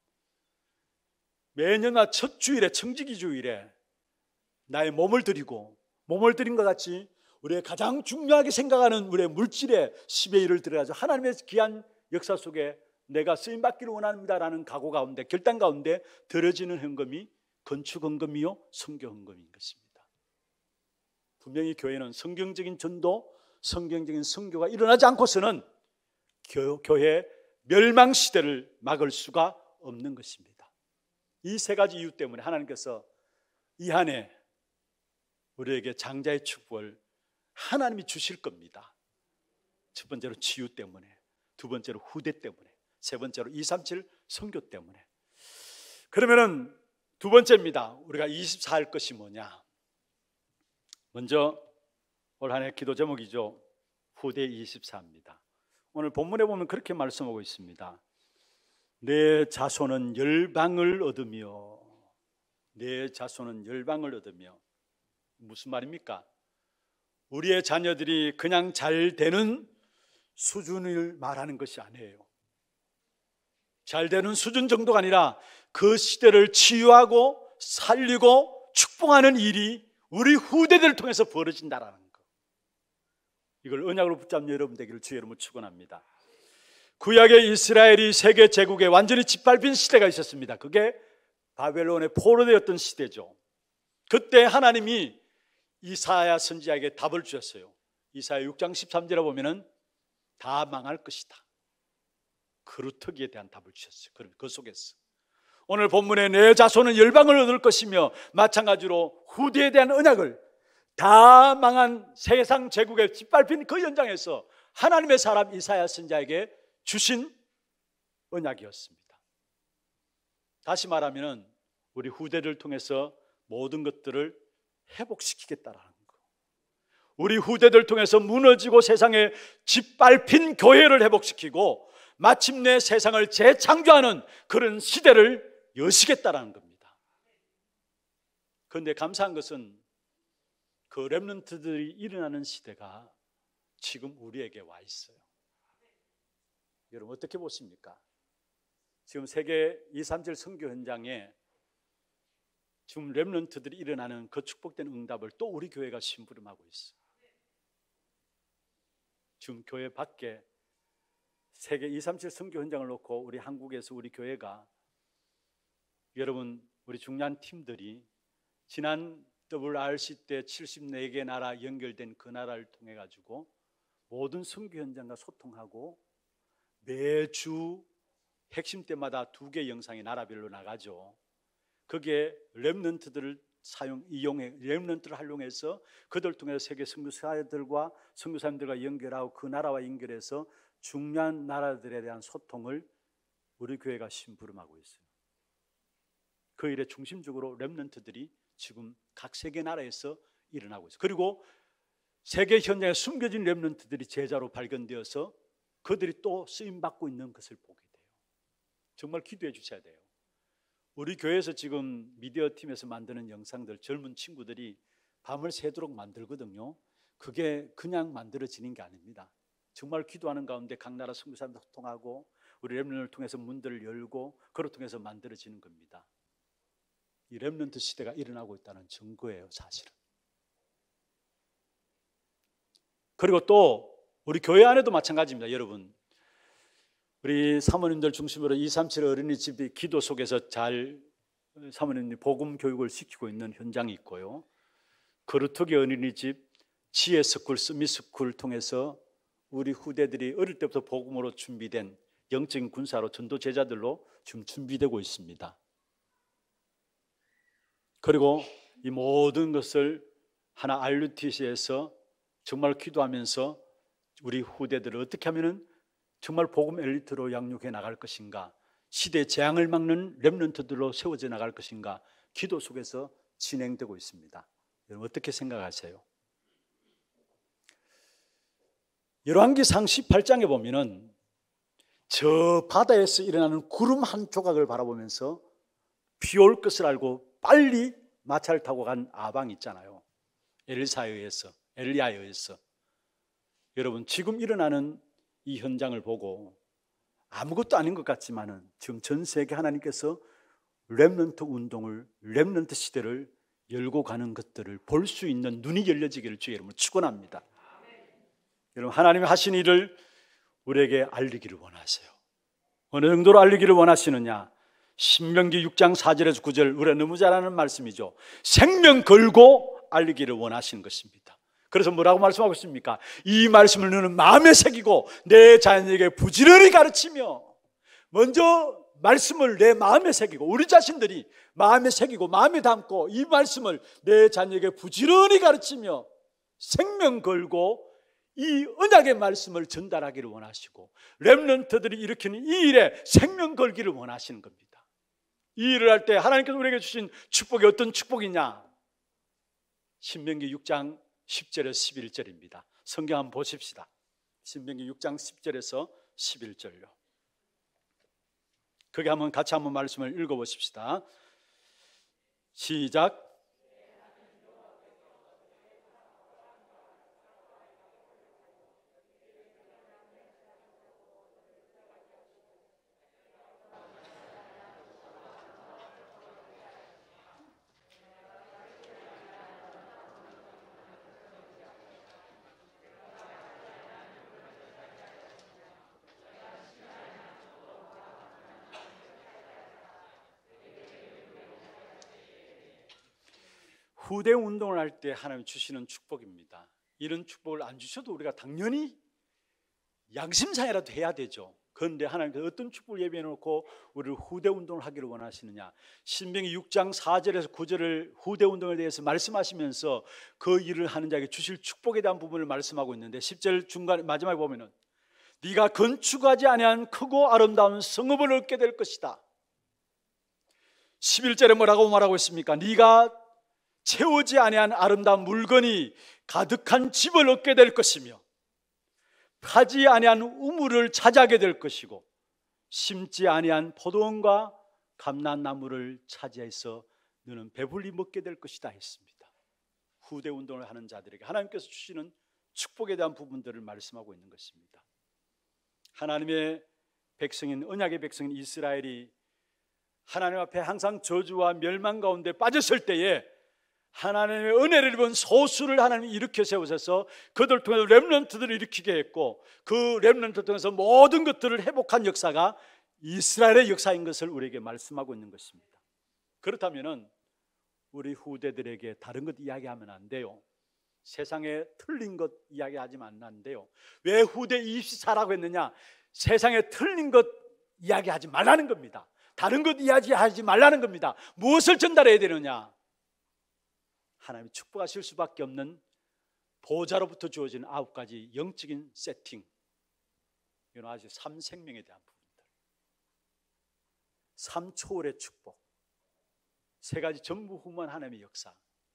매년마다 첫 주일에, 청지기 주일에 나의 몸을 드리고, 몸을 드린 것 같이 우리의 가장 중요하게 생각하는 우리의 물질의 10의 1을 들여가지고 하나님의 귀한 역사 속에 내가 쓰임받기를 원합니다라는 각오 가운데, 결단 가운데 들어지는 헌금이 건축헌금이요 선교헌금인 것입니다. 분명히 교회는 성경적인 전도, 성경적인 선교가 일어나지 않고서는 교회 멸망시대를 막을 수가 없는 것입니다. 이 세 가지 이유 때문에 하나님께서 이 한 해 우리에게 장자의 축복을 하나님이 주실 겁니다. 첫 번째로 치유 때문에, 두 번째로 후대 때문에, 세 번째로 237 선교 때문에. 그러면은 두 번째입니다. 우리가 24할 것이 뭐냐? 먼저 올 한 해 기도 제목이죠. 후대 24입니다. 오늘 본문에 보면 그렇게 말씀하고 있습니다. 내 자손은 열방을 얻으며, 내 자손은 열방을 얻으며. 무슨 말입니까? 우리의 자녀들이 그냥 잘 되는 수준을 말하는 것이 아니에요. 잘 되는 수준 정도가 아니라 그 시대를 치유하고 살리고 축복하는 일이 우리 후대들을 통해서 벌어진다라는 거. 이걸 언약으로 붙잡는 여러분 되기를 주의 이름으로 축원합니다. 구약의 이스라엘이 세계 제국에 완전히 짓밟힌 시대가 있었습니다. 그게 바벨론의 포로되었던 시대죠. 그때 하나님이 이사야 선지자에게 답을 주셨어요. 이사야 6장 13절에 보면은 다 망할 것이다. 그루터기에 대한 답을 주셨어요. 그럼 그 속에서 오늘 본문에 내 자손은 열방을 얻을 것이며, 마찬가지로 후대에 대한 언약을, 다 망한 세상 제국에 짓밟힌 그 현장에서 하나님의 사람 이사야 선지자에게 주신 언약이었습니다. 다시 말하면 우리 후대를 통해서 모든 것들을 회복시키겠다라는 거, 우리 후대들 통해서 무너지고 세상에 짓밟힌 교회를 회복시키고 마침내 세상을 재창조하는 그런 시대를 여시겠다라는 겁니다. 그런데 감사한 것은 그 렘넌트들이 일어나는 시대가 지금 우리에게 와 있어요. 여러분 어떻게 보십니까? 지금 세계 237 선교 현장에 지금 렘넌트들이 일어나는 그 축복된 응답을 또 우리 교회가 심부름하고 있어요. 지금 교회 밖에 세계 237 선교 현장을 놓고 우리 한국에서 우리 교회가, 여러분 우리 중요한 팀들이 지난 WRC 때 74개 나라 연결된 그 나라를 통해 가지고 모든 선교 현장과 소통하고 매주 핵심 때마다 2개 영상이 나라별로 나가죠. 거기에 렘넌트들을 이용해 렘넌트를 활용해서 그들 통해서 세계 선교사들과 선교사님들과 연결하고 그 나라와 연결해서 중요한 나라들에 대한 소통을 우리 교회가 심부름하고 있어요. 그 일의 중심적으로 렘넌트들이 지금 각 세계 나라에서 일어나고 있어요. 그리고 세계 현장에 숨겨진 렘넌트들이 제자로 발견되어서 그들이 또 쓰임받고 있는 것을 보게 돼요. 정말 기도해 주셔야 돼요. 우리 교회에서 지금 미디어 팀에서 만드는 영상들 젊은 친구들이 밤을 새도록 만들거든요. 그게 그냥 만들어지는 게 아닙니다. 정말 기도하는 가운데 각 나라 선교사님들 소통하고 우리 렘넌트를 통해서 문들을 열고 그를 통해서 만들어지는 겁니다. 이 렘넌트 시대가 일어나고 있다는 증거예요, 사실은. 그리고 또 우리 교회 안에도 마찬가지입니다. 여러분, 우리 사모님들 중심으로 237 어린이집이 기도 속에서 잘 사모님들이 복음 교육을 시키고 있는 현장이 있고요. 거루터기 어린이집, 지혜스쿨, 스미스쿨을 통해서 우리 후대들이 어릴 때부터 복음으로 준비된 영적인 군사로 전도 제자들로 지금 준비되고 있습니다. 그리고 이 모든 것을 하나 RUTC에서 정말 기도하면서 우리 후대들을 어떻게 하면은 정말 복음 엘리트로 양육해 나갈 것인가, 시대의 재앙을 막는 렘넌트들로 세워져 나갈 것인가, 기도 속에서 진행되고 있습니다. 여러분 어떻게 생각하세요? 열왕기상 18장에 보면은 저 바다에서 일어나는 구름 한 조각을 바라보면서 비 올 것을 알고 빨리 마차를 타고 간 아방이 있잖아요. 엘리야에 의해서. 여러분 지금 일어나는 이 현장을 보고 아무것도 아닌 것 같지만은 지금 전 세계 하나님께서 렘넌트 운동을, 렘넌트 시대를 열고 가는 것들을 볼 수 있는 눈이 열려지기를 주의 이름으로 축원합니다. 여러분 하나님이 하신 일을 우리에게 알리기를 원하세요. 어느 정도로 알리기를 원하시느냐? 신명기 6장 4절에서 9절, 우리가 너무 잘 아는 말씀이죠. 생명 걸고 알리기를 원하시는 것입니다. 그래서 뭐라고 말씀하고 있습니까? 이 말씀을 너는 마음에 새기고 내 자녀에게 부지런히 가르치며, 먼저 말씀을 내 마음에 새기고, 우리 자신들이 마음에 새기고 마음에 담고 이 말씀을 내 자녀에게 부지런히 가르치며 생명 걸고 이 언약의 말씀을 전달하기를 원하시고, 렘넌트들이 일으키는 이 일에 생명 걸기를 원하시는 겁니다. 이 일을 할 때 하나님께서 우리에게 주신 축복이 어떤 축복이냐? 신명기 6장 10절에서 11절입니다. 성경 한번 보십시다. 신명기 6장 10절에서 11절요. 거기 한번 같이 한번 말씀을 읽어보십시다. 시작. 후대 운동을 할 때 하나님 주시는 축복입니다. 이런 축복을 안 주셔도 우리가 당연히 양심상이라도 해야 되죠. 그런데 하나님께서 어떤 축복을 예비해 놓고 우리를 후대 운동을 하기를 원하시느냐. 신명기 6장 4절에서 9절을 후대 운동에 대해서 말씀하시면서 그 일을 하는 자에게 주실 축복에 대한 부분을 말씀하고 있는데 10절 중간 마지막에 보면은 네가 건축하지 아니한 크고 아름다운 성읍을 얻게 될 것이다. 11절에 뭐라고 말하고 있습니까? 네가 채우지 아니한 아름다운 물건이 가득한 집을 얻게 될 것이며 파지 아니한 우물을 차지하게 될 것이고 심지 아니한 포도원과 감람나무를 차지해서 너는 배불리 먹게 될 것이다 했습니다. 후대 운동을 하는 자들에게 하나님께서 주시는 축복에 대한 부분들을 말씀하고 있는 것입니다. 하나님의 백성인 언약의 백성인 이스라엘이 하나님 앞에 항상 저주와 멸망 가운데 빠졌을 때에 하나님의 은혜를 입은 소수를 하나님이 일으켜 세우셔서 그들 통해서 렘넌트들을 일으키게 했고 그 렘넌트 통해서 모든 것들을 회복한 역사가 이스라엘의 역사인 것을 우리에게 말씀하고 있는 것입니다. 그렇다면 우리 후대들에게 다른 것 이야기하면 안 돼요. 세상에 틀린 것 이야기하지만 안 돼요. 왜 후대 24라고 했느냐? 세상에 틀린 것 이야기하지 말라는 겁니다. 다른 것 이야기하지 말라는 겁니다. 무엇을 전달해야 되느냐? 하나님이 축복하실 수밖에 없는 보좌로부터 주어진 9가지 영적인 세팅, 이건 아주 3생명에 대한 부분들, 3초월의 축복, 3가지 전무후무한 하나님의 역사,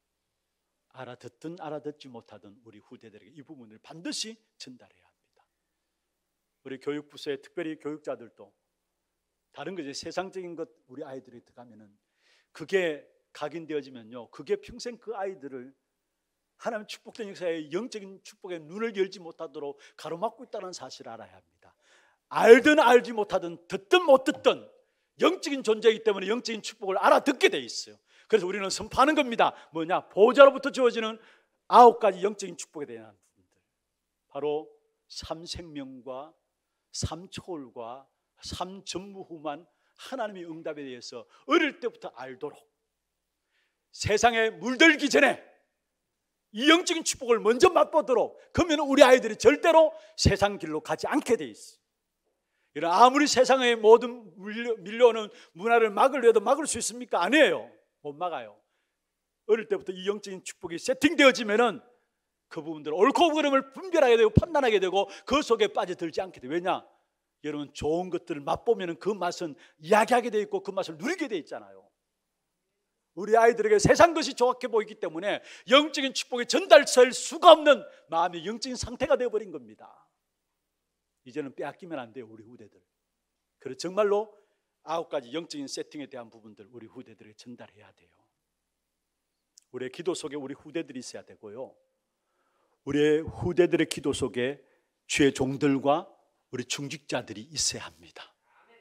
알아듣든 알아듣지 못하든 우리 후대들에게 이 부분을 반드시 전달해야 합니다. 우리 교육부서에 특별히 교육자들도 다른 거지, 세상적인 것 우리 아이들이 들어가면은 그게 각인되어지면요, 그게 평생 그 아이들을 하나님 축복된 역사의 영적인 축복에 눈을 열지 못하도록 가로막고 있다는 사실을 알아야 합니다. 알든 알지 못하든 듣든 못 듣든 영적인 존재이기 때문에 영적인 축복을 알아듣게 돼 있어요. 그래서 우리는 선포하는 겁니다. 뭐냐? 보좌로부터 주어지는 9가지 영적인 축복에 대한 부분들, 바로 3생명과 3초월과 3전무후무한 하나님의 응답에 대해서 어릴 때부터 알도록, 세상에 물들기 전에 이 영적인 축복을 먼저 맛보도록, 그러면 우리 아이들이 절대로 세상 길로 가지 않게 돼 있어요. 이런 아무리 세상의 모든 밀려오는 문화를 막으려 해도 막을 수 있습니까? 아니에요. 못 막아요. 어릴 때부터 이 영적인 축복이 세팅되어지면은 그 부분들 옳고 그름을 분별하게 되고 판단하게 되고 그 속에 빠져들지 않게 돼요. 왜냐? 여러분, 좋은 것들을 맛보면 그 맛은 이야기하게 돼 있고 그 맛을 누리게 돼 있잖아요. 우리 아이들에게 세상 것이 좋게 보이기 때문에 영적인 축복이 전달될 수가 없는 마음의 영적인 상태가 되어버린 겁니다. 이제는 빼앗기면 안 돼요, 우리 후대들. 그래서 정말로 9가지 영적인 세팅에 대한 부분들 우리 후대들에게 전달해야 돼요. 우리의 기도 속에 우리 후대들이 있어야 되고요, 우리의 후대들의 기도 속에 주의 종들과 우리 중직자들이 있어야 합니다.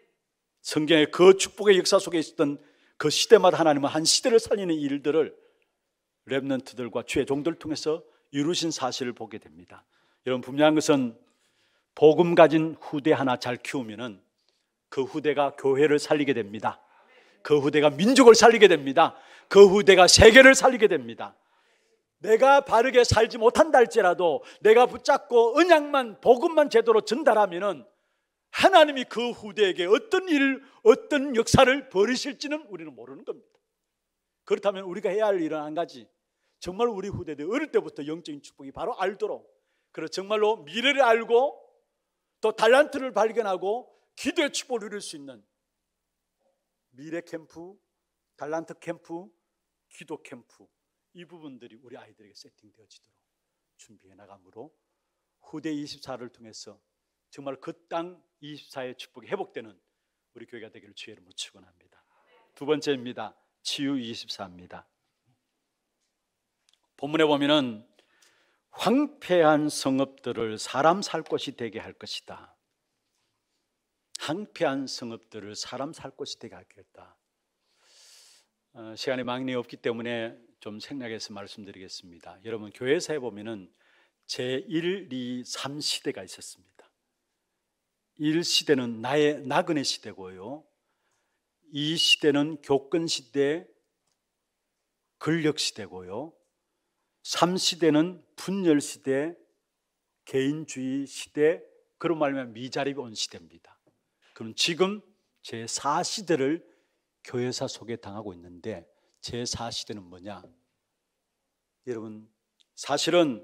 성경의 그 축복의 역사 속에 있었던 그 시대마다 하나님은 한 시대를 살리는 일들을 렘넌트들과 주의 종들을 통해서 이루신 사실을 보게 됩니다. 여러분, 분명한 것은 복음 가진 후대 하나 잘 키우면은 그 후대가 교회를 살리게 됩니다. 그 후대가 민족을 살리게 됩니다. 그 후대가 세계를 살리게 됩니다. 내가 바르게 살지 못한다 할지라도 내가 붙잡고 언약만, 복음만 제대로 전달하면은 하나님이 그 후대에게 어떤 일, 어떤 역사를 벌이실지는 우리는 모르는 겁니다. 그렇다면 우리가 해야 할 일은 한 가지, 정말 우리 후대들 어릴 때부터 영적인 축복이 바로 알도록, 그래서 정말로 미래를 알고 또 달란트를 발견하고 기도의 축복을 누릴 수 있는 미래 캠프, 달란트 캠프, 기도 캠프, 이 부분들이 우리 아이들에게 세팅되어지도록 준비해 나가므로 후대 24를 통해서 정말 그 땅 24의 축복이 회복되는 우리 교회가 되기를 주의 이름으로 축원합니다. 두 번째입니다. 치유 24입니다. 본문에 보면은 황폐한 성읍들을 사람 살 곳이 되게 할 것이다. 황폐한 성읍들을 사람 살 곳이 되게 하겠다. 시간이 많이 없기 때문에 좀 생략해서 말씀드리겠습니다. 여러분, 교회사에 보면은 제1, 2, 3시대가 있었습니다. 1시대는 나그네 시대고요, 2시대는 교권 시대, 권력시대고요. 3시대는 분열시대, 개인주의 시대, 그런 말하면 미자립이 온 시대입니다. 그럼 지금 제4시대를 교회사 속에 당하고 있는데 제4시대는 뭐냐? 여러분, 사실은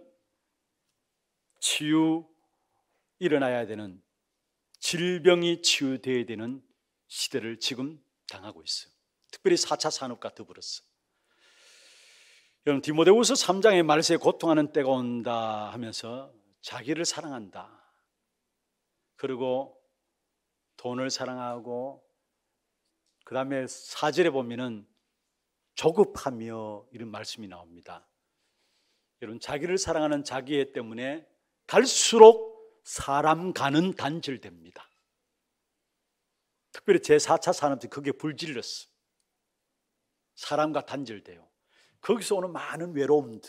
치유 일어나야 되는, 질병이 치유되어야 되는 시대를 지금 당하고 있어요. 특별히 4차 산업과 더불어서. 여러분, 디모데후서 3장의 말세에 고통하는 때가 온다 하면서 자기를 사랑한다, 그리고 돈을 사랑하고, 그 다음에 4절에 보면은 조급하며 이런 말씀이 나옵니다. 여러분, 자기를 사랑하는 자기애 때문에 갈수록 사람 간은 단절됩니다. 특별히 제4차 산업이 그게 불질렀어. 사람과 단절돼요. 거기서 오는 많은 외로움들,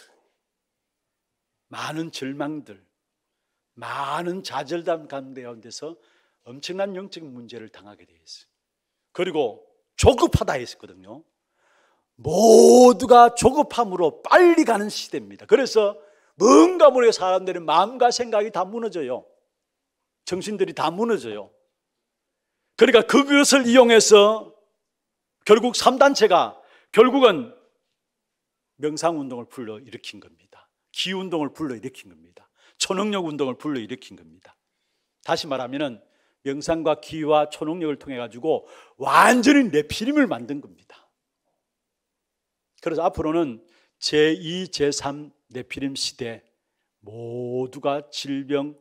많은 절망들, 많은 좌절감 가운데서 엄청난 영적인 문제를 당하게 되어 있어요. 그리고 조급하다 했었거든요. 모두가 조급함으로 빨리 가는 시대입니다. 그래서 뭔가 모르게 사람들의 마음과 생각이 다 무너져요. 정신들이 다 무너져요. 그러니까 그것을 이용해서 결국 3단체가 결국은 명상운동을 불러일으킨 겁니다. 기운동을 불러일으킨 겁니다. 초능력 운동을 불러일으킨 겁니다. 다시 말하면 명상과 기와 초능력을 통해 가지고 완전히 네피림을 만든 겁니다. 그래서 앞으로는 제2, 제3 네피림 시대, 모두가 질병으로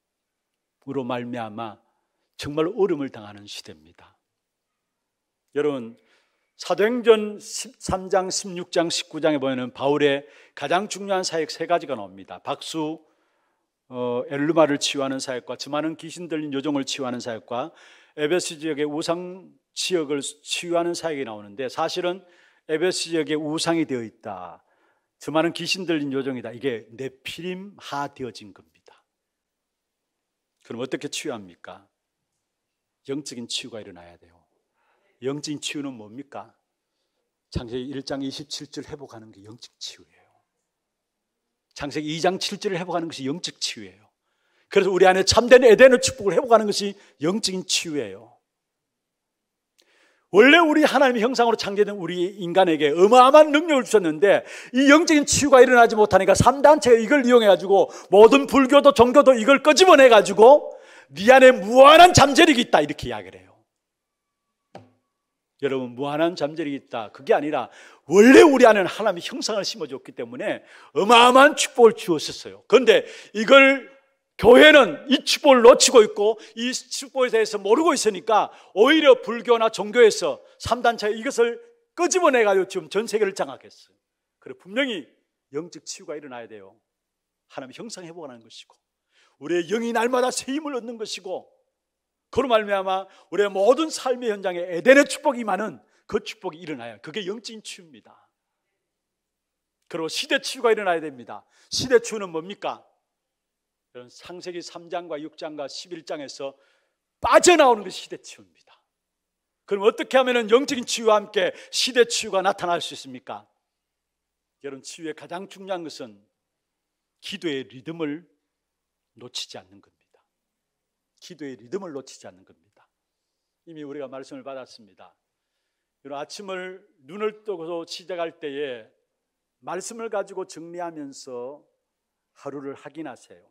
말미암아 정말 어려움을 당하는 시대입니다. 여러분, 사도행전 13장, 16장, 19장에 보면 바울의 가장 중요한 사역 3가지가 나옵니다. 박수, 엘루마를 치유하는 사역과 수많은 귀신 들린 요정을 치유하는 사역과 에베소 지역의 우상 지역을 치유하는 사역이 나오는데, 사실은 에베소 지역에 우상이 되어 있다, 수많은 귀신 들린 요정이다, 이게 네피림화 되어진 겁니다. 그럼 어떻게 치유합니까? 영적인 치유가 일어나야 돼요. 영적인 치유는 뭡니까? 창세기 1장 27절 회복하는 게 영적 치유예요. 창세기 2장 7절을 회복하는 것이 영적 치유예요. 그래서 우리 안에 참된 에덴의 축복을 회복하는 것이 영적인 치유예요. 원래 우리 하나님의 형상으로 창조된 우리 인간에게 어마어마한 능력을 주셨는데 이 영적인 치유가 일어나지 못하니까 3단체가 이걸 이용해가지고 모든 불교도 종교도 이걸 끄집어내가지고 네 안에 무한한 잠재력이 있다, 이렇게 이야기를 해요. 여러분, 무한한 잠재력이 있다, 그게 아니라 원래 우리 안에는 하나님의 형상을 심어줬기 때문에 어마어마한 축복을 주었었어요. 그런데 이걸 교회는 이 축복을 놓치고 있고 이 축복에 대해서 모르고 있으니까 오히려 불교나 종교에서 3단체가 이것을 끄집어내가지고 지금 전 세계를 장악했어요. 그래서 분명히 영적 치유가 일어나야 돼요. 하나님의 형상 회복하는 것이고 우리의 영이 날마다 새 힘을 얻는 것이고, 그로 말미암아 우리의 모든 삶의 현장에 에덴의 축복이 임하는 그 축복이 일어나야, 그게 영적인 치유입니다. 그리고 시대 치유가 일어나야 됩니다. 시대 치유는 뭡니까? 여러분, 창세기 3장과 6장과 11장에서 빠져나오는 것이 시대 치유입니다. 그럼 어떻게 하면 영적인 치유와 함께 시대 치유가 나타날 수 있습니까? 여러분, 치유의 가장 중요한 것은 기도의 리듬을 놓치지 않는 겁니다. 기도의 리듬을 놓치지 않는 겁니다. 이미 우리가 말씀을 받았습니다. 여러분, 아침을 눈을 뜨고 시작할 때에 말씀을 가지고 정리하면서 하루를 확인하세요.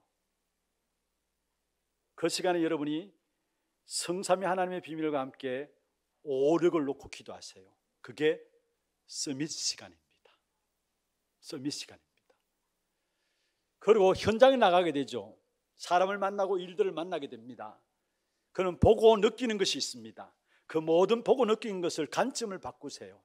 그 시간에 여러분이 성삼위 하나님의 비밀과 함께 오력을 놓고 기도하세요. 그게 서밋 시간입니다. 서밋 시간입니다. 그리고 현장에 나가게 되죠. 사람을 만나고 일들을 만나게 됩니다. 그는 보고 느끼는 것이 있습니다. 그 모든 보고 느끼는 것을 관점을 바꾸세요.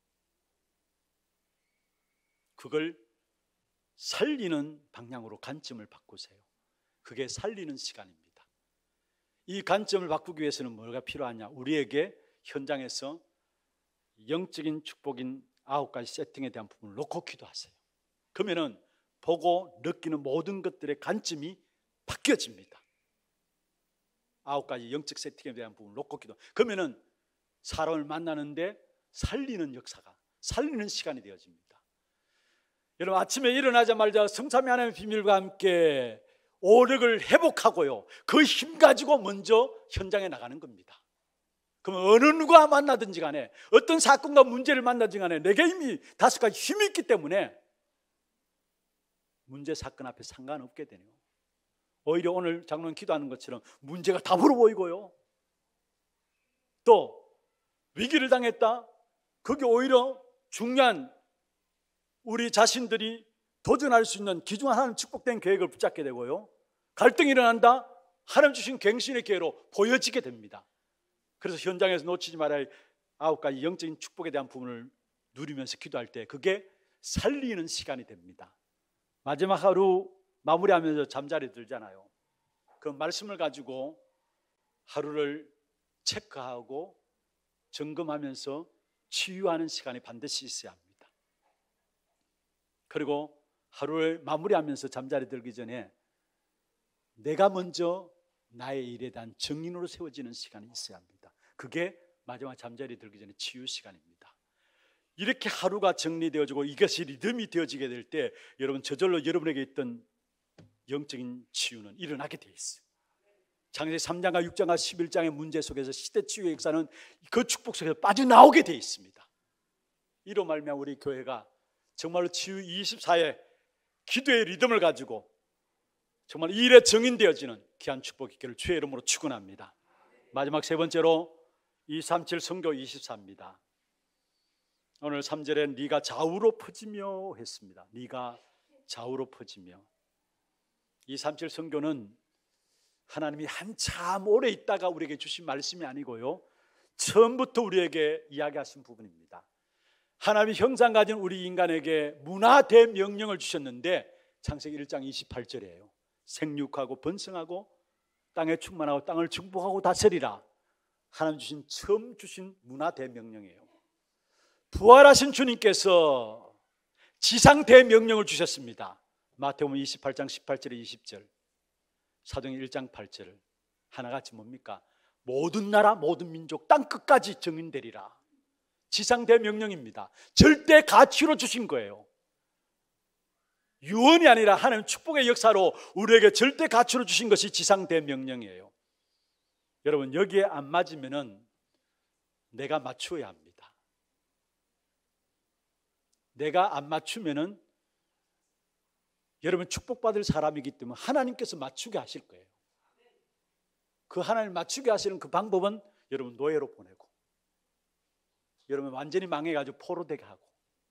그걸 살리는 방향으로 관점을 바꾸세요. 그게 살리는 시간입니다. 이 관점을 바꾸기 위해서는 뭐가 필요하냐? 우리에게 현장에서 영적인 축복인 9가지 세팅에 대한 부분을 놓고 기도하세요. 그러면은 보고 느끼는 모든 것들의 관점이 바뀌어집니다. 9가지 영적 세팅에 대한 부분을 놓고 기도. 그러면은 사람을 만나는데 살리는 역사가, 살리는 시간이 되어집니다. 여러분, 아침에 일어나자마자 성삼위 하나님의 비밀과 함께 오력을 회복하고요, 그 힘 가지고 먼저 현장에 나가는 겁니다. 그러면 어느 누가 만나든지 간에, 어떤 사건과 문제를 만나든지 간에 내게 이미 5가지 힘이 있기 때문에 문제 사건 앞에 상관없게 되네요. 오히려 오늘 장로님 기도하는 것처럼 문제가 답으로 보이고요, 또 위기를 당했다, 그게 오히려 중요한 우리 자신들이 도전할 수 있는 귀중한 하나님 축복된 계획을 붙잡게 되고요, 갈등이 일어난다, 하나님 주신 갱신의 기회로 보여지게 됩니다. 그래서 현장에서 놓치지 말아야 9가지 영적인 축복에 대한 부분을 누리면서 기도할 때 그게 살리는 시간이 됩니다. 마지막 하루 마무리하면서 잠자리 들잖아요. 그 말씀을 가지고 하루를 체크하고 점검하면서 치유하는 시간이 반드시 있어야 합니다. 그리고 하루를 마무리하면서 잠자리 들기 전에 내가 먼저 나의 일에 대한 정인으로 세워지는 시간이 있어야 합니다. 그게 마지막 잠자리 들기 전에 치유 시간입니다. 이렇게 하루가 정리되어지고 이것이 리듬이 되어지게 될 때 여러분, 저절로 여러분에게 있던 영적인 치유는 일어나게 돼 있어요. 창세기 3장과 6장과 11장의 문제 속에서 시대 치유의 역사는 그 축복 속에서 빠져나오게 돼 있습니다. 이로 말미암아 우리 교회가 정말로 치유 24의 기도의 리듬을 가지고 정말 이 일에 정인되어지는 귀한 축복이 있기를 주의 이름으로 축원합니다. 마지막 세 번째로 237 선교 24입니다. 오늘 3절에 네가 좌우로 퍼지며 했습니다. 네가 좌우로 퍼지며. 237 선교는 하나님이 한참 오래 있다가 우리에게 주신 말씀이 아니고요, 처음부터 우리에게 이야기하신 부분입니다. 하나님이 형상 가진 우리 인간에게 문화 대명령을 주셨는데 창세기 1장 28절이에요. 생육하고 번성하고 땅에 충만하고 땅을 정복하고 다스리라. 하나님 처음 주신 문화 대명령이에요. 부활하신 주님께서 지상 대명령을 주셨습니다. 마태복음 28장 18절에 20절, 사도행전 1장 8절, 하나같이 뭡니까? 모든 나라 모든 민족 땅 끝까지 정인되리라. 지상 대명령입니다. 절대 가치로 주신 거예요. 유언이 아니라 하나님 축복의 역사로 우리에게 절대 가치로 주신 것이 지상 대명령이에요. 여러분, 여기에 안 맞으면은 내가 맞춰야 합니다. 내가 안 맞추면은 여러분 축복받을 사람이기 때문에 하나님께서 맞추게 하실 거예요. 그 하나님 맞추게 하시는 그 방법은 여러분 노예로 보내고, 여러분 완전히 망해가지고 포로 되게 하고,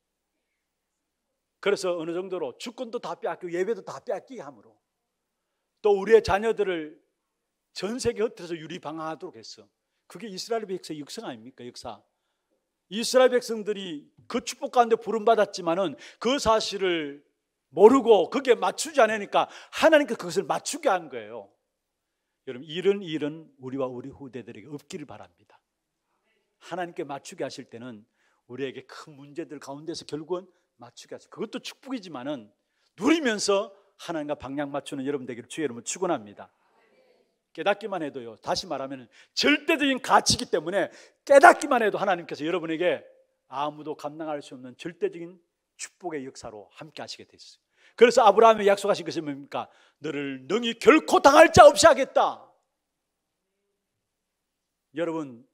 그래서 어느 정도로 주권도 다 빼앗기고 예배도 다 빼앗기게 함으로 또 우리의 자녀들을 전 세계 흩어서 유리방황하도록 했어. 그게 이스라엘 백성의 역사 아닙니까? 역사. 이스라엘 백성들이 그 축복 가운데 부름받았지만은 그 사실을 모르고 거기에 맞추지 않으니까 하나님께서 그것을 맞추게 한 거예요. 여러분, 이런 일은 우리와 우리 후대들에게 없기를 바랍니다. 하나님께 맞추게 하실 때는 우리에게 큰 문제들 가운데서 결국은 맞추게 하세요. 그것도 축복이지만은 누리면서 하나님과 방향 맞추는 여러분 되기를 주의 이름으로 축원합니다. 깨닫기만 해도요, 다시 말하면 절대적인 가치이기 때문에 깨닫기만 해도 하나님께서 여러분에게 아무도 감당할 수 없는 절대적인 축복의 역사로 함께 하시게 됐어요. 그래서 아브라함이 약속하신 것이 뭡니까? 너를 능히 결코 당할 자 없이 하겠다. 여러분,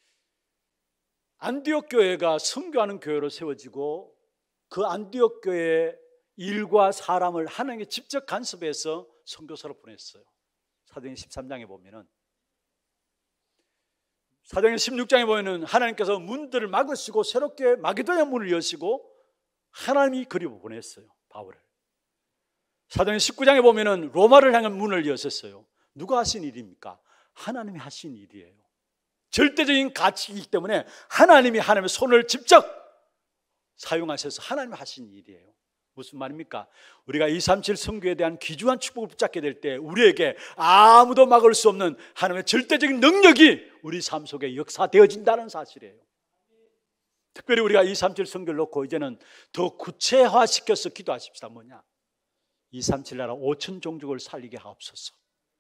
안디옥 교회가 선교하는 교회로 세워지고 그 안디옥 교회의 일과 사람을 하나님께 직접 간섭해서 선교사로 보냈어요. 사도행전 13장에 보면은, 사도행전 16장에 보면은 하나님께서 문들을 막으시고 새롭게 마게도냐 문을 여시고 하나님이 그리고 보냈어요, 바울을. 사도행전 19장에 보면은 로마를 향한 문을 여셨어요. 누가 하신 일입니까? 하나님이 하신 일이에요. 절대적인 가치이기 때문에 하나님의 손을 직접 사용하셔서 하나님이 하신 일이에요. 무슨 말입니까? 우리가 237 선교에 대한 귀중한 축복을 붙잡게 될 때 우리에게 아무도 막을 수 없는 하나님의 절대적인 능력이 우리 삶 속에 역사되어진다는 사실이에요. 특별히 우리가 237 선교를 놓고 이제는 더 구체화시켜서 기도하십시다. 뭐냐? 237 나라 5천 종족을 살리게 하옵소서.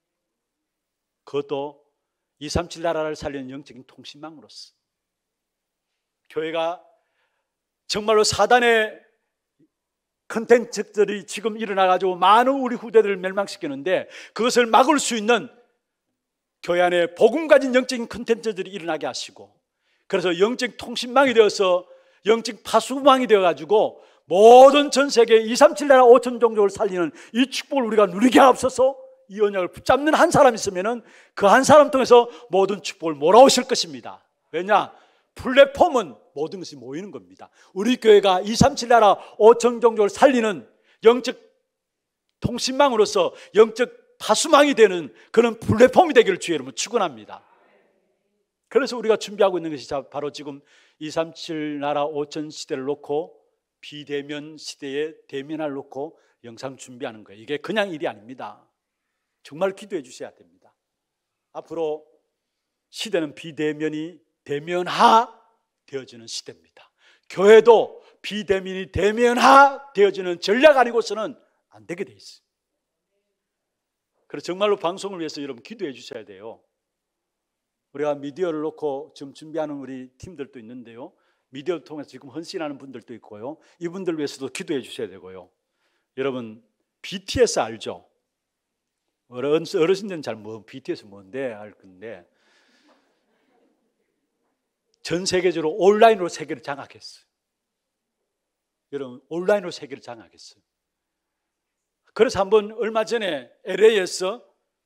그것도 237 나라를 살리는 영적인 통신망으로서 교회가 정말로 사단의 컨텐츠들이 지금 일어나가지고 많은 우리 후대들을 멸망시키는데, 그것을 막을 수 있는 교회 안에 복음 가진 영적인 컨텐츠들이 일어나게 하시고, 그래서 영적 통신망이 되어서 영적 파수망이 되어가지고 모든 전 세계 237 나라 5천 종족을 살리는 이 축복을 우리가 누리게 하옵소서. 이 언약을 붙잡는 한 사람 있으면은 그 한 사람 통해서 모든 축복을 몰아오실 것입니다. 왜냐? 플랫폼은 모든 것이 모이는 겁니다. 우리 교회가 237 나라 5천 종족을 살리는 영적 통신망으로서 영적 파수망이 되는 그런 플랫폼이 되기를 주의 이름으로 축원합니다. 그래서 우리가 준비하고 있는 것이 바로 지금 237 나라 5천 시대를 놓고 비대면 시대에 대면을 놓고 영상 준비하는 거예요. 이게 그냥 일이 아닙니다. 정말 기도해 주셔야 됩니다. 앞으로 시대는 비대면이 대면화 되어지는 시대입니다. 교회도 비대면이 대면화 되어지는 전략 아니고서는 안 되게 돼 있어요. 그래서 정말로 방송을 위해서 여러분 기도해 주셔야 돼요. 우리가 미디어를 놓고 지금 준비하는 우리 팀들도 있는데요, 미디어를 통해서 지금 헌신하는 분들도 있고요, 이분들 위해서도 기도해 주셔야 되고요. 여러분 BTS 알죠? 어르신들은 잘 BTS 뭔데 알 건데, 전 세계적으로 온라인으로 세계를 장악했어요. 여러분 온라인으로 세계를 장악했어요. 그래서 한번 얼마 전에 LA에서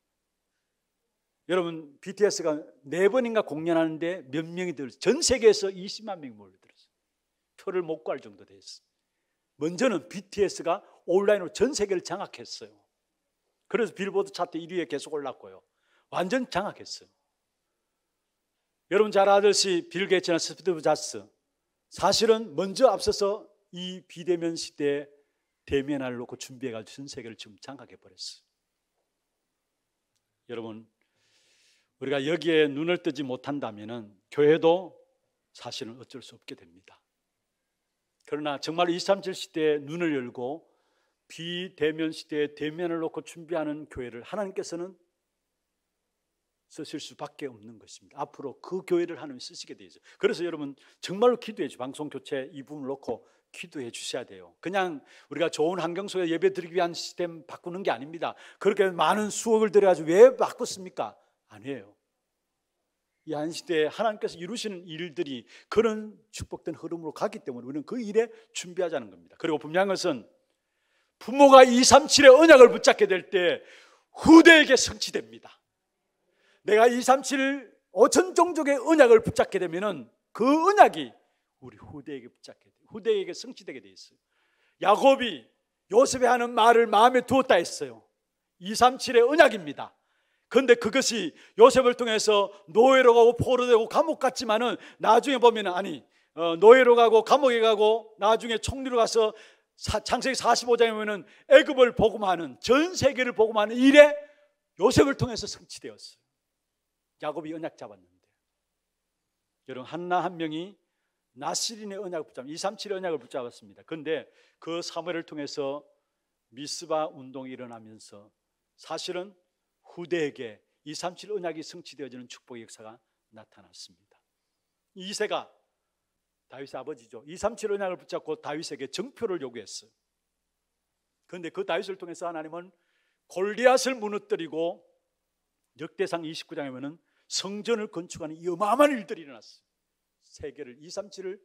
여러분 BTS가 4번인가 공연하는데 몇 명이 들었어요. 전 세계에서 20만 명이 몰려들었어요. 표를 못 구할 정도 됐어요. 먼저는 BTS가 온라인으로 전 세계를 장악했어요. 그래서 빌보드 차트 1위에 계속 올랐고요. 완전 장악했어요. 여러분 잘 아듯이 빌 게이츠나 스티브 잡스, 사실은 먼저 앞서서 이 비대면 시대에 대면을 놓고 준비해가지고 전 세계를 지금 장악해버렸어요. 여러분 우리가 여기에 눈을 뜨지 못한다면 교회도 사실은 어쩔 수 없게 됩니다. 그러나 정말 237 시대에 눈을 열고 비대면 시대에 대면을 놓고 준비하는 교회를 하나님께서는 쓰실 수밖에 없는 것입니다. 앞으로 그 교회를 하나님 쓰시게 되어 있어요. 그래서 여러분 정말로 기도해 주세요. 방송 교체 이 부분을 놓고 기도해 주셔야 돼요. 그냥 우리가 좋은 환경 속에 예배 드리기 위한 시스템 바꾸는 게 아닙니다. 그렇게 많은 수억을 들여가지고 왜 바꿨습니까? 아니에요. 이 한 시대에 하나님께서 이루시는 일들이 그런 축복된 흐름으로 가기 때문에 우리는 그 일에 준비하자는 겁니다. 그리고 분명한 것은 부모가 237의 언약을 붙잡게 될 때 후대에게 성취됩니다. 내가 237 5천 종족의 언약을 붙잡게 되면은 그 언약이 우리 후대에게 붙잡게 돼요. 후대에게 성취되게 돼 있어요. 야곱이 요셉이 하는 말을 마음에 두었다 했어요. 237의 언약입니다. 그런데 그것이 요셉을 통해서 노예로 가고 포로로 되고 감옥 갔지만은 나중에 보면 아니 노예로 가고 감옥에 가고 나중에 총리로 가서 창세기 45장에 보면 애굽을 복음하는 전 세계를 복음하는 일에 요셉을 통해서 성취되었어요. 야곱이 언약 잡았는데 여러분 하나 한 명이 나시린의 언약을 붙잡 237의 언약을 붙잡았습니다. 그런데 그 사무엘을 통해서 미스바 운동이 일어나면서 사실은 후대에게 237 언약이 성취되어지는 축복의 역사가 나타났습니다. 이새가 다윗의 아버지죠. 237 언약을 붙잡고 다윗에게 정표를 요구했어요. 그런데 그 다윗을 통해서 하나님은 골리앗을 무너뜨리고 역대상 29장에 보면 성전을 건축하는 이 어마어마한 일들이 일어났어요. 세계를 237을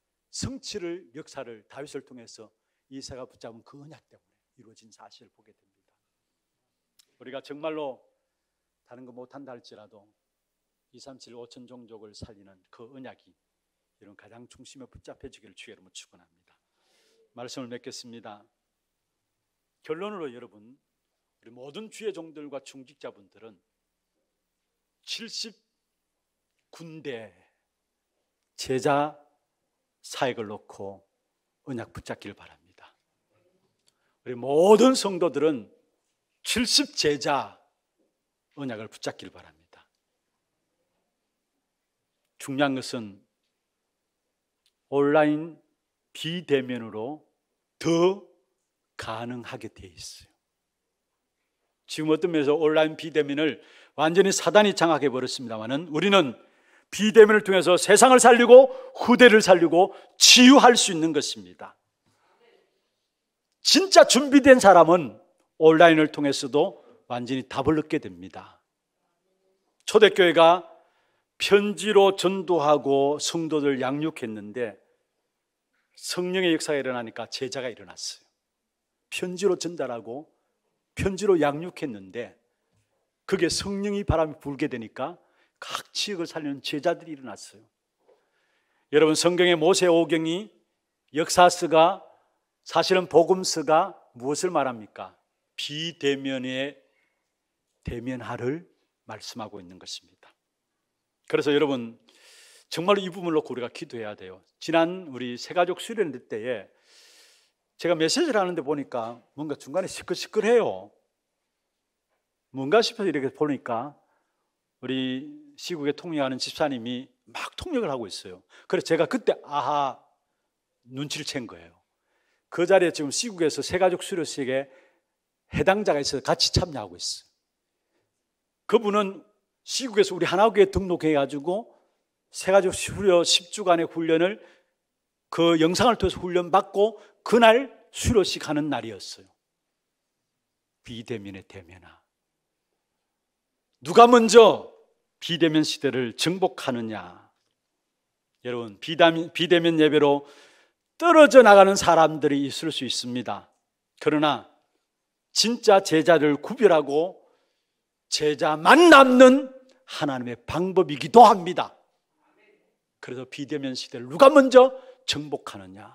성취를 역사를 다윗을 통해서 이새가 붙잡은 그 언약 때문에 이루어진 사실을 보게 됩니다. 우리가 정말로 다른 거 못한다 할지라도 237 5천 종족을 살리는 그 언약이 이런 가장 중심에 붙잡혀지기를 주의 이름으로 축원합니다. 말씀을 맺겠습니다. 결론으로 여러분 우리 모든 주의 종들과 중직자분들은 70군데 제자 사역을 놓고 언약 붙잡기를 바랍니다. 우리 모든 성도들은 70제자 언약을 붙잡기를 바랍니다. 중요한 것은 온라인 비대면으로 더 가능하게 되어 있어요. 지금 어떤 면에서 온라인 비대면을 완전히 사단이 장악해 버렸습니다만은 우리는 비대면을 통해서 세상을 살리고 후대를 살리고 치유할 수 있는 것입니다. 진짜 준비된 사람은 온라인을 통해서도 완전히 답을 얻게 됩니다. 초대교회가 편지로 전도하고 성도들 양육했는데 성령의 역사가 일어나니까 제자가 일어났어요. 편지로 전달하고 편지로 양육했는데 그게 성령이 바람이 불게 되니까 각 지역을 살리는 제자들이 일어났어요. 여러분, 성경의 모세오경이 역사서가 사실은 복음서가 무엇을 말합니까? 비대면의 대면하를 말씀하고 있는 것입니다. 그래서 여러분, 정말로 이 부분을 놓고 우리가 기도해야 돼요. 지난 우리 새가족 수련회 때에 제가 메시지를 하는데 보니까 뭔가 중간에 시끌시끌해요. 뭔가 싶어서 이렇게 보니까 우리 시국에 통역하는 집사님이 막 통역을 하고 있어요. 그래서 제가 그때 눈치를 챈 거예요. 그 자리에 지금 시국에서 새가족 수료식에 해당자가 있어서 같이 참여하고 있어요. 그분은 시국에서 우리 하나교회에 등록해가지고 새가족 수료 10주간의 훈련을 그 영상을 통해서 훈련받고 그날 수료식 하는 날이었어요. 비대면의 대면하. 누가 먼저 비대면 시대를 정복하느냐. 여러분, 비대면 예배로 떨어져 나가는 사람들이 있을 수 있습니다. 그러나 진짜 제자를 구별하고 제자만 남는 하나님의 방법이기도 합니다. 그래서 비대면 시대를 누가 먼저 정복하느냐.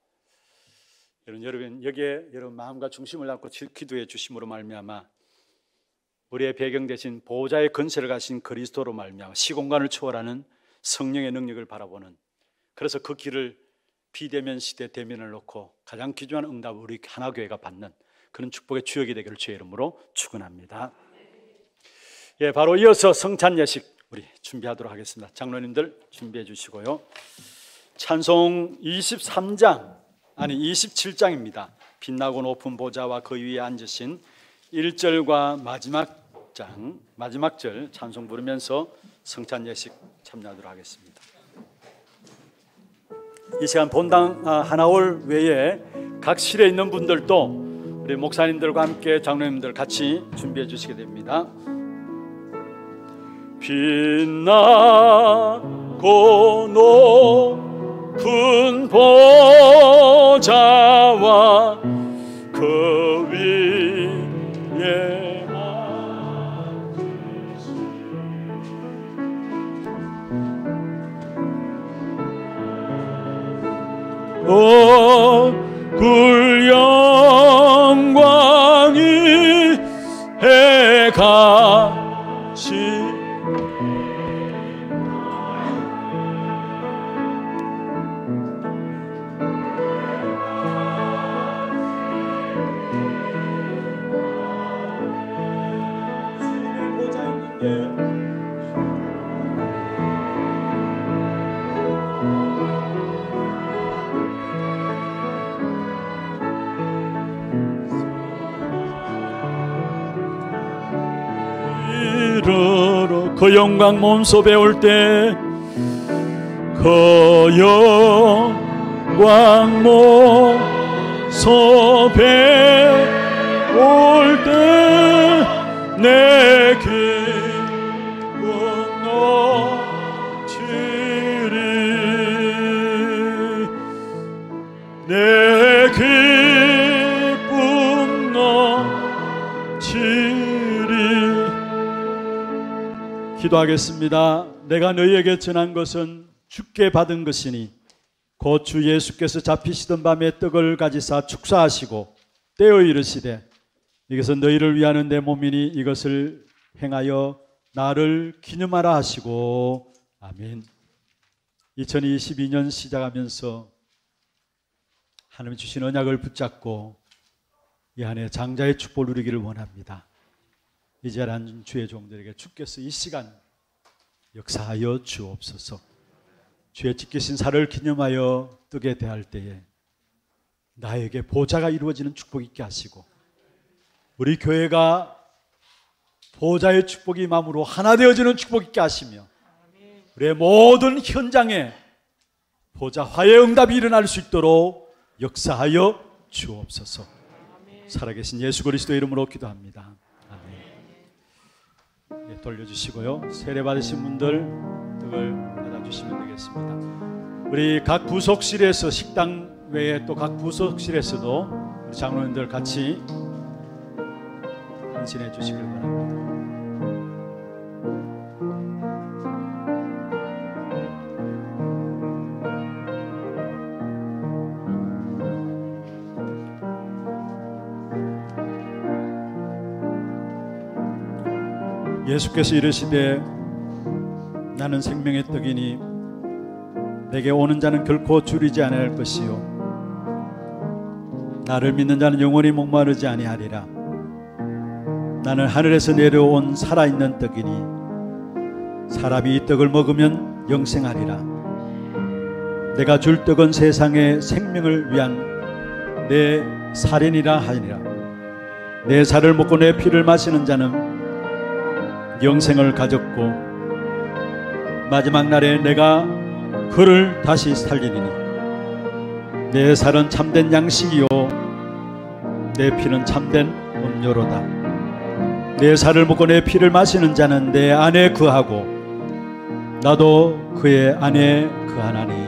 여러분, 여기에 여러분 마음과 중심을 담고 기도해 주심으로 말미암아 우리의 배경 대신 보호자의 건세를 가신 그리스도로 말미암아 시공간을 초월하는 성령의 능력을 바라보는, 그래서 그 길을 비대면 시대 대면을 놓고 가장 귀중한 응답을 우리 하나교회가 받는 그런 축복의 주역이 되기를 주의 이름으로 축원합니다. 예, 바로 이어서 성찬 예식 우리 준비하도록 하겠습니다. 장로님들 준비해 주시고요. 찬송 27장입니다. 빛나고 높은 보좌와 그 위에 앉으신 1절과 마지막 절 찬송 부르면서 성찬 예식 참여하도록 하겠습니다. 이 시간 본당 하나올 외에 각 실에 있는 분들도 우리 목사님들과 함께 장로님들 같이 준비해 주시게 됩니다. 빛나고 높은 보좌와 그 위에 굴 영광이 해같이 그 영광 몸소 배울 때 그 영광 몸소 배울 때 내 기쁨 넘치리 내 기쁨 넘치리. 기도하겠습니다. 내가 너희에게 전한 것은 주께 받은 것이니 곧 주 예수께서 잡히시던 밤에 떡을 가지사 축사하시고 떼어 이르시되 이것은 너희를 위하는 내 몸이니 이것을 행하여 나를 기념하라 하시고. 아멘. 2022년 시작하면서 하나님 주신 언약을 붙잡고 이 한 해 장자의 축복을 누리기를 원합니다. 이 자리에 앉은 주의 종들에게 주께서 이 시간 역사하여 주옵소서. 주의 찢기신 살을 기념하여 뜨게 대할 때에 나에게 보좌가 이루어지는 축복이 있게 하시고 우리 교회가 보좌의 축복이 임함으로 하나 되어지는 축복이 있게 하시며 우리의 모든 현장에 보좌 화해의 응답이 일어날 수 있도록 역사하여 주옵소서. 살아계신 예수 그리스도의 이름으로 기도합니다. 아멘. 예, 돌려주시고요. 세례 받으신 분들 등을 받아주시면 되겠습니다. 우리 각 부속실에서, 식당 외에 또 각 부속실에서도 우리 장로님들 같이 헌신해 주시길 바랍니다. 예수께서 이르시되 나는 생명의 떡이니 내게 오는 자는 결코 줄이지 아니할 것이요 나를 믿는 자는 영원히 목마르지 아니하리라. 나는 하늘에서 내려온 살아있는 떡이니 사람이 이 떡을 먹으면 영생하리라. 내가 줄 떡은 세상의 생명을 위한 내 살이니라 하니라. 내 살을 먹고 내 피를 마시는 자는 영생을 가졌고 마지막 날에 내가 그를 다시 살리리니 내 살은 참된 양식이요 내 피는 참된 음료로다. 내 살을 먹고 내 피를 마시는 자는 내 안에 거하고 나도 그의 안에 거하나니.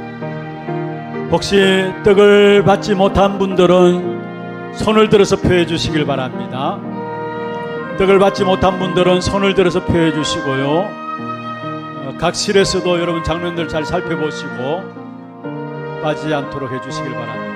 혹시 떡을 받지 못한 분들은 손을 들어서 표해 주시길 바랍니다. 떡을 받지 못한 분들은 손을 들어서 표해 주시고요. 각 실에서도 여러분 장로님들 잘 살펴보시고 빠지지 않도록 해 주시길 바랍니다.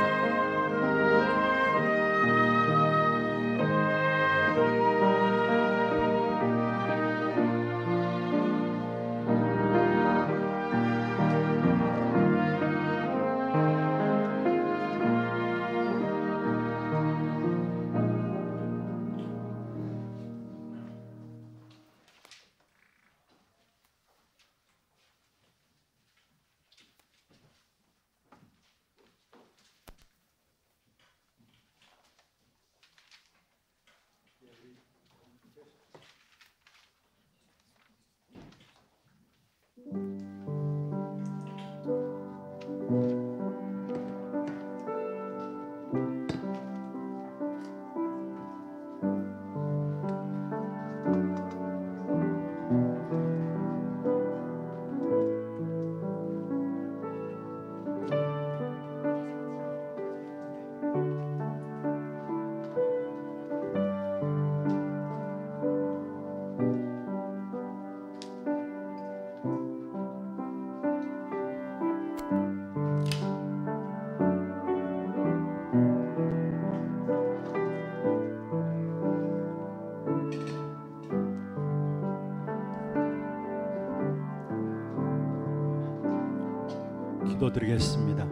기도드리겠습니다.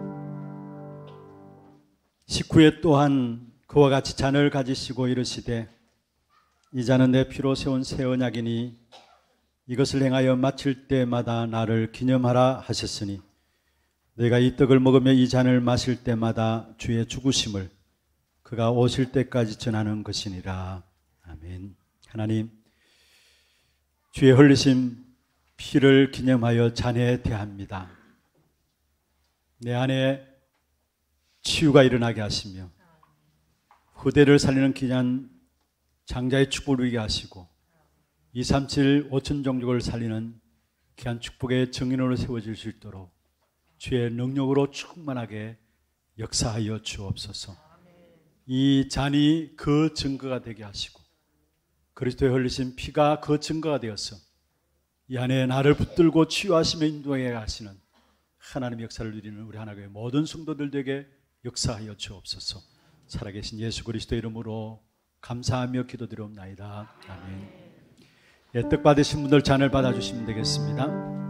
식후에 또한 그와 같이 잔을 가지시고 이르시되 이 잔은 내 피로 세운 새 언약이니 이것을 행하여 마칠 때마다 나를 기념하라 하셨으니 내가 이 떡을 먹으며 이 잔을 마실 때마다 주의 죽으심을 그가 오실 때까지 전하는 것이니라. 아멘. 하나님, 주의 흘리신 피를 기념하여 잔에 대합니다. 내 안에 치유가 일어나게 하시며 후대를 살리는 귀한 장자의 축복을 누리게 하시고 237 5천 종족을 살리는 귀한 축복의 정인으로 세워질 수 있도록 주의 능력으로 충만하게 역사하여 주옵소서. 이 잔이 그 증거가 되게 하시고 그리스도의 흘리신 피가 그 증거가 되어서 이 안에 나를 붙들고 치유하시며 인도하게 하시는 하나님의 역사를 누리는 우리 하나님의 모든 성도들에게 역사하여 주옵소서. 살아계신 예수 그리스도의 이름으로 감사하며 기도드리옵나이다. 아멘. 예, 떡 받으신 분들 잔을 받아주시면 되겠습니다.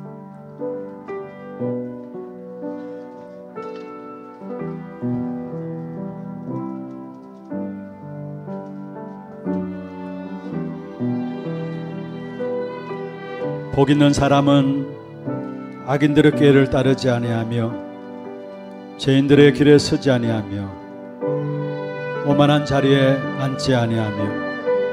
복 있는 사람은 악인들의 꾀를 따르지 아니하며 죄인들의 길에 서지 아니하며 오만한 자리에 앉지 아니하며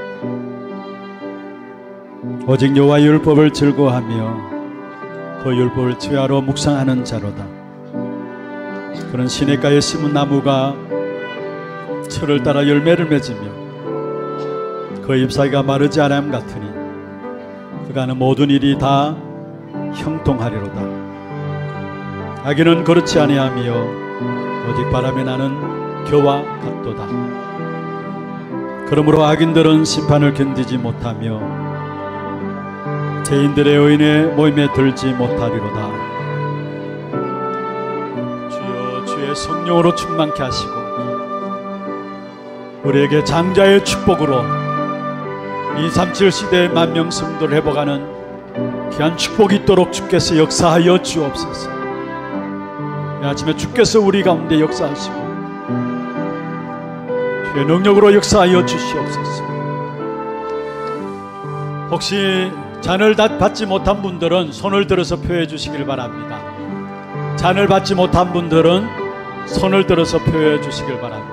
오직 여호와의 율법을 즐거워하며 그 율법을 지혜로 묵상하는 자로다. 그런 시냇가에 심은 나무가 철을 따라 열매를 맺으며 그 잎사귀가 마르지 않음 같으니 그가 하는 모든 일이 다 형통하리로다. 악인은 그렇지 아니하며 오직 바람에 나는 겨와 같도다. 그러므로 악인들은 심판을 견디지 못하며 죄인들의 의인의 모임에 들지 못하리로다. 주여, 주의 성령으로 충만케 하시고 우리에게 장자의 축복으로 237 시대의 만명 성도를 회복하는 귀한 축복이 있도록 주께서 역사하여 주옵소서. 이 아침에 주께서 우리 가운데 역사하시고 주의 능력으로 역사하여 주시옵소서. 혹시 잔을 받지 못한 분들은 손을 들어서 표해 주시길 바랍니다. 잔을 받지 못한 분들은 손을 들어서 표해 주시길 바랍니다.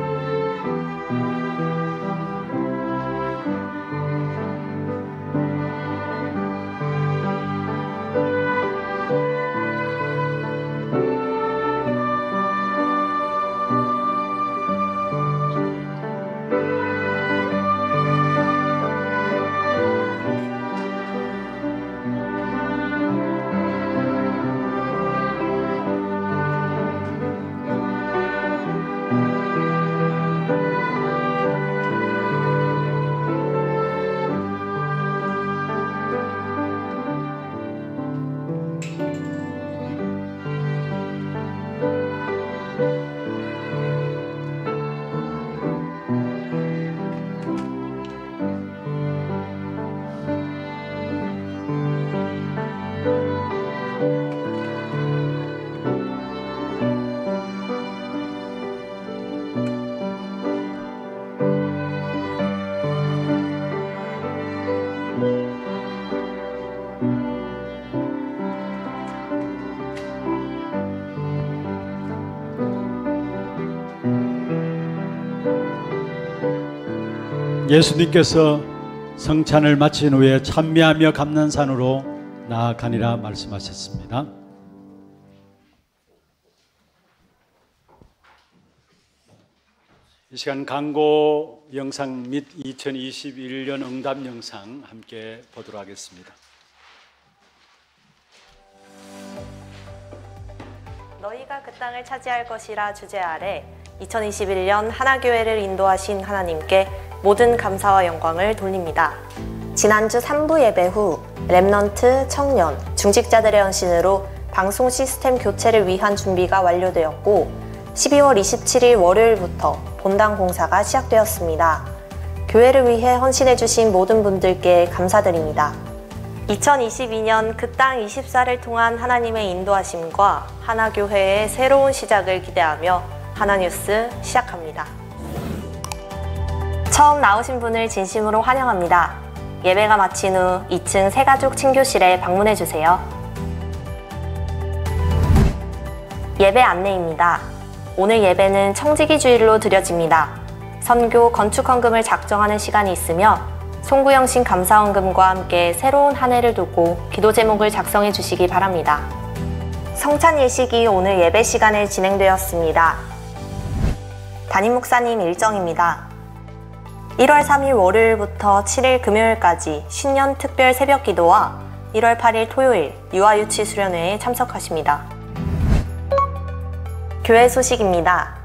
예수님께서 성찬을 마친 후에 찬미하며 감난산으로 나아가니라 말씀하셨습니다. 이 시간 광고 영상 및 2021년 응답 영상 함께 보도록 하겠습니다. 너희가 그 땅을 차지할 것이라 주제 아래 2021년 하나교회를 인도하신 하나님께 모든 감사와 영광을 돌립니다. 지난주 3부 예배 후 렘넌트, 청년, 중직자들의 헌신으로 방송 시스템 교체를 위한 준비가 완료되었고 12월 27일 월요일부터 본당 공사가 시작되었습니다. 교회를 위해 헌신해 주신 모든 분들께 감사드립니다. 2022년 그 땅 24를 통한 하나님의 인도하심과 하나교회의 새로운 시작을 기대하며 하나뉴스 시작합니다. 처음 나오신 분을 진심으로 환영합니다. 예배가 마친 후 2층 새가족 친교실에 방문해 주세요. 예배 안내입니다. 오늘 예배는 청지기 주일로 드려집니다. 선교, 건축 헌금을 작정하는 시간이 있으며 송구영신 감사헌금과 함께 새로운 한 해를 두고 기도 제목을 작성해 주시기 바랍니다. 성찬 예식이 오늘 예배 시간에 진행되었습니다. 담임 목사님 일정입니다. 1월 3일 월요일부터 7일 금요일까지 신년 특별 새벽 기도와 1월 8일 토요일 유아유치 수련회에 참석하십니다. 교회 소식입니다.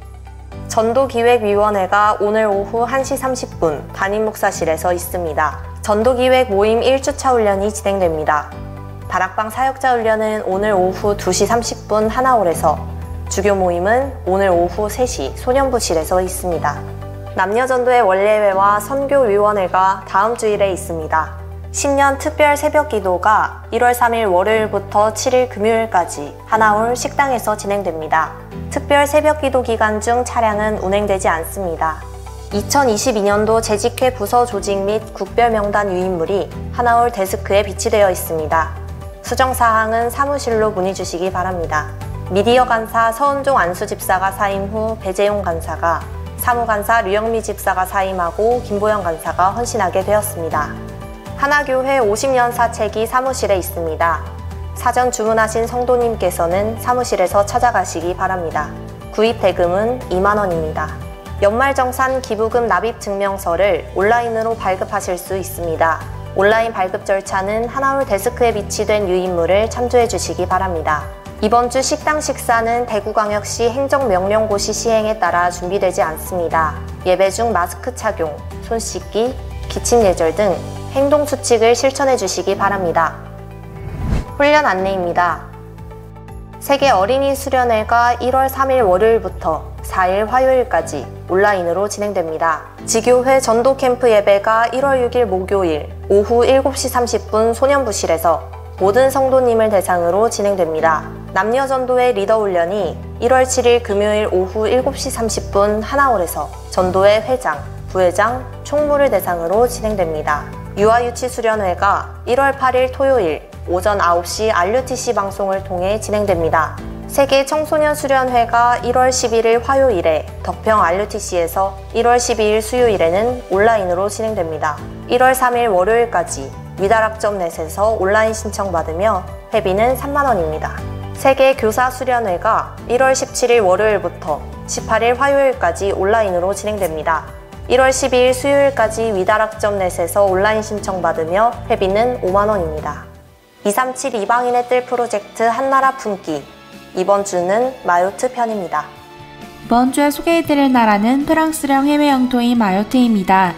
전도기획위원회가 오늘 오후 1시 30분 담임 목사실에서 있습니다. 전도기획 모임 1주차 훈련이 진행됩니다. 다락방 사역자 훈련은 오늘 오후 2시 30분 하나홀에서, 주교 모임은 오늘 오후 3시 소년부실에서 있습니다. 남녀전도의 원례회와 선교위원회가 다음 주일에 있습니다. 신년 특별 새벽 기도가 1월 3일 월요일부터 7일 금요일까지 하나홀 식당에서 진행됩니다. 특별 새벽 기도 기간 중 차량은 운행되지 않습니다. 2022년도 재직회 부서 조직 및 국별 명단 유인물이 하나홀 데스크에 비치되어 있습니다. 수정사항은 사무실로 문의 주시기 바랍니다. 미디어 간사 서은종 안수집사가 사임 후 배재용 간사가, 사무간사 류영미 집사가 사임하고 김보영 간사가 헌신하게 되었습니다. 하나교회 50년 사책이 사무실에 있습니다. 사전 주문하신 성도님께서는 사무실에서 찾아가시기 바랍니다. 구입 대금은 2만 원입니다. 연말정산 기부금 납입 증명서를 온라인으로 발급하실 수 있습니다. 온라인 발급 절차는 하나홀 데스크에 비치된 유인물을 참조해 주시기 바랍니다. 이번 주 식당 식사는 대구광역시 행정명령고시 시행에 따라 준비되지 않습니다. 예배 중 마스크 착용, 손 씻기, 기침 예절 등 행동수칙을 실천해 주시기 바랍니다. 훈련 안내입니다. 세계 어린이 수련회가 1월 3일 월요일부터 4일 화요일까지 온라인으로 진행됩니다. 지교회 전도 캠프 예배가 1월 6일 목요일 오후 7시 30분 소년부실에서 모든 성도님을 대상으로 진행됩니다. 남녀 전도회 리더 훈련이 1월 7일 금요일 오후 7시 30분 하나홀에서 전도회 회장, 부회장, 총무를 대상으로 진행됩니다. 유아유치 수련회가 1월 8일 토요일 오전 9시 RUTC 방송을 통해 진행됩니다. 세계 청소년 수련회가 1월 11일 화요일에 덕평 RUTC에서 1월 12일 수요일에는 온라인으로 진행됩니다. 1월 3일 월요일까지 위다락점넷에서 온라인 신청받으며 회비는 3만원입니다. 세계 교사 수련회가 1월 17일 월요일부터 18일 화요일까지 온라인으로 진행됩니다. 1월 12일 수요일까지 위다락점넷에서 온라인 신청받으며 회비는 5만원입니다. 237 이방인의 뜰 프로젝트 한나라 품기 이번 주는 마요트 편입니다. 이번 주에 소개해드릴 나라는 프랑스령 해외 영토인 마요트입니다.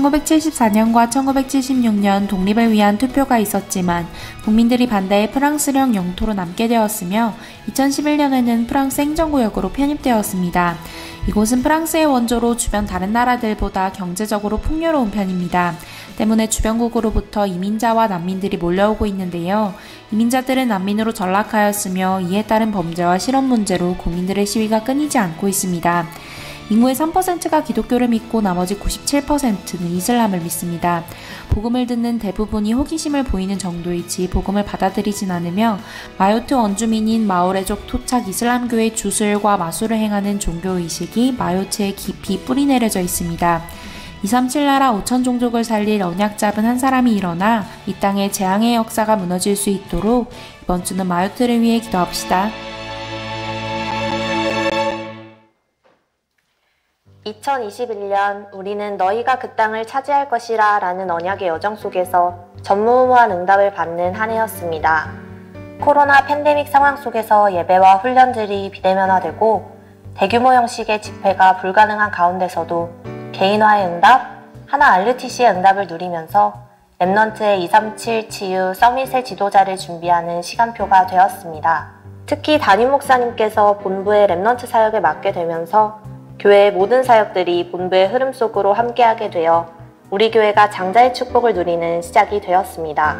1974년과 1976년 독립을 위한 투표가 있었지만 국민들이 반대해 프랑스령 영토로 남게 되었으며 2011년에는 프랑스 행정구역으로 편입되었습니다. 이곳은 프랑스의 원조로 주변 다른 나라들보다 경제적으로 풍요로운 편입니다. 때문에 주변국으로부터 이민자와 난민들이 몰려오고 있는데요. 이민자들은 난민으로 전락하였으며 이에 따른 범죄와 실업 문제로 국민들의 시위가 끊이지 않고 있습니다. 인구의 3%가 기독교를 믿고 나머지 97%는 이슬람을 믿습니다. 복음을 듣는 대부분이 호기심을 보이는 정도이지 복음을 받아들이진 않으며 마요트 원주민인 마오레족 토착 이슬람교의 주술과 마술을 행하는 종교의식이 마요트에 깊이 뿌리내려져 있습니다. 237 나라 5천 종족을 살릴 언약 잡은 한 사람이 일어나 이 땅의 재앙의 역사가 무너질 수 있도록 이번 주는 마요트를 위해 기도합시다. 2021년 우리는 너희가 그 땅을 차지할 것이라 라는 언약의 여정 속에서 전무후무한 응답을 받는 한 해였습니다. 코로나 팬데믹 상황 속에서 예배와 훈련들이 비대면화되고 대규모 형식의 집회가 불가능한 가운데서도 개인화의 응답, 하나 RUTC의 응답을 누리면서 랩넌트의 237 치유 서밋의 지도자를 준비하는 시간표가 되었습니다. 특히 담임 목사님께서 본부의 랩넌트 사역을 맡게 되면서 교회의 모든 사역들이 본부의 흐름 속으로 함께하게 되어 우리 교회가 장자의 축복을 누리는 시작이 되었습니다.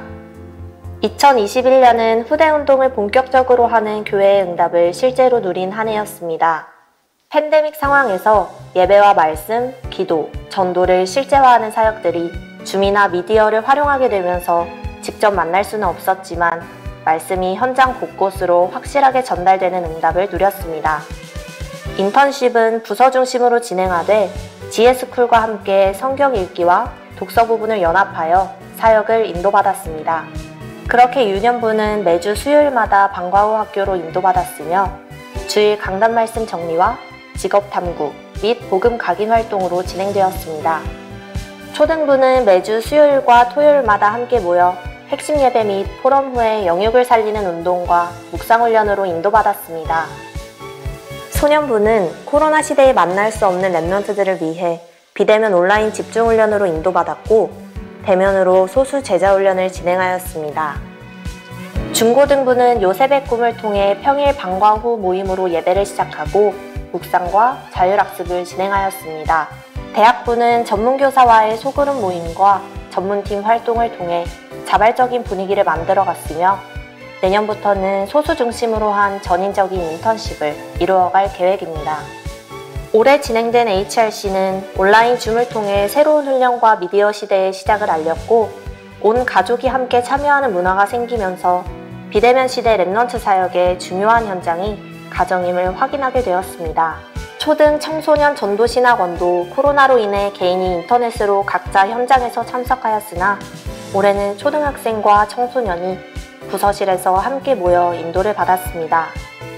2021년은 후대운동을 본격적으로 하는 교회의 응답을 실제로 누린 한 해였습니다. 팬데믹 상황에서 예배와 말씀, 기도, 전도를 실제화하는 사역들이 줌이나 미디어를 활용하게 되면서 직접 만날 수는 없었지만 말씀이 현장 곳곳으로 확실하게 전달되는 응답을 누렸습니다. 인턴십은 부서 중심으로 진행하되 GS쿨과 함께 성경 읽기와 독서 부분을 연합하여 사역을 인도받았습니다. 그렇게 유년부는 매주 수요일마다 방과 후 학교로 인도받았으며 주일 강단 말씀 정리와 직업 탐구 및 복음 각인 활동으로 진행되었습니다. 초등부는 매주 수요일과 토요일마다 함께 모여 핵심 예배 및 포럼 후에 영육을 살리는 운동과 묵상훈련으로 인도받았습니다. 소년부는 코로나 시대에 만날 수 없는 랩넌트들을 위해 비대면 온라인 집중훈련으로 인도받았고 대면으로 소수 제자훈련을 진행하였습니다. 중고등부는 요셉의 꿈을 통해 평일 방과 후 모임으로 예배를 시작하고 묵상과 자율학습을 진행하였습니다. 대학부는 전문교사와의 소그룹 모임과 전문팀 활동을 통해 자발적인 분위기를 만들어갔으며 내년부터는 소수 중심으로 한 전인적인 인턴십을 이루어갈 계획입니다. 올해 진행된 HRC는 온라인 줌을 통해 새로운 훈련과 미디어 시대의 시작을 알렸고 온 가족이 함께 참여하는 문화가 생기면서 비대면 시대 랩넌트 사역의 중요한 현장이 가정임을 확인하게 되었습니다. 초등 청소년 전도신학원도 코로나로 인해 개인이 인터넷으로 각자 현장에서 참석하였으나 올해는 초등학생과 청소년이 부서실에서 함께 모여 인도를 받았습니다.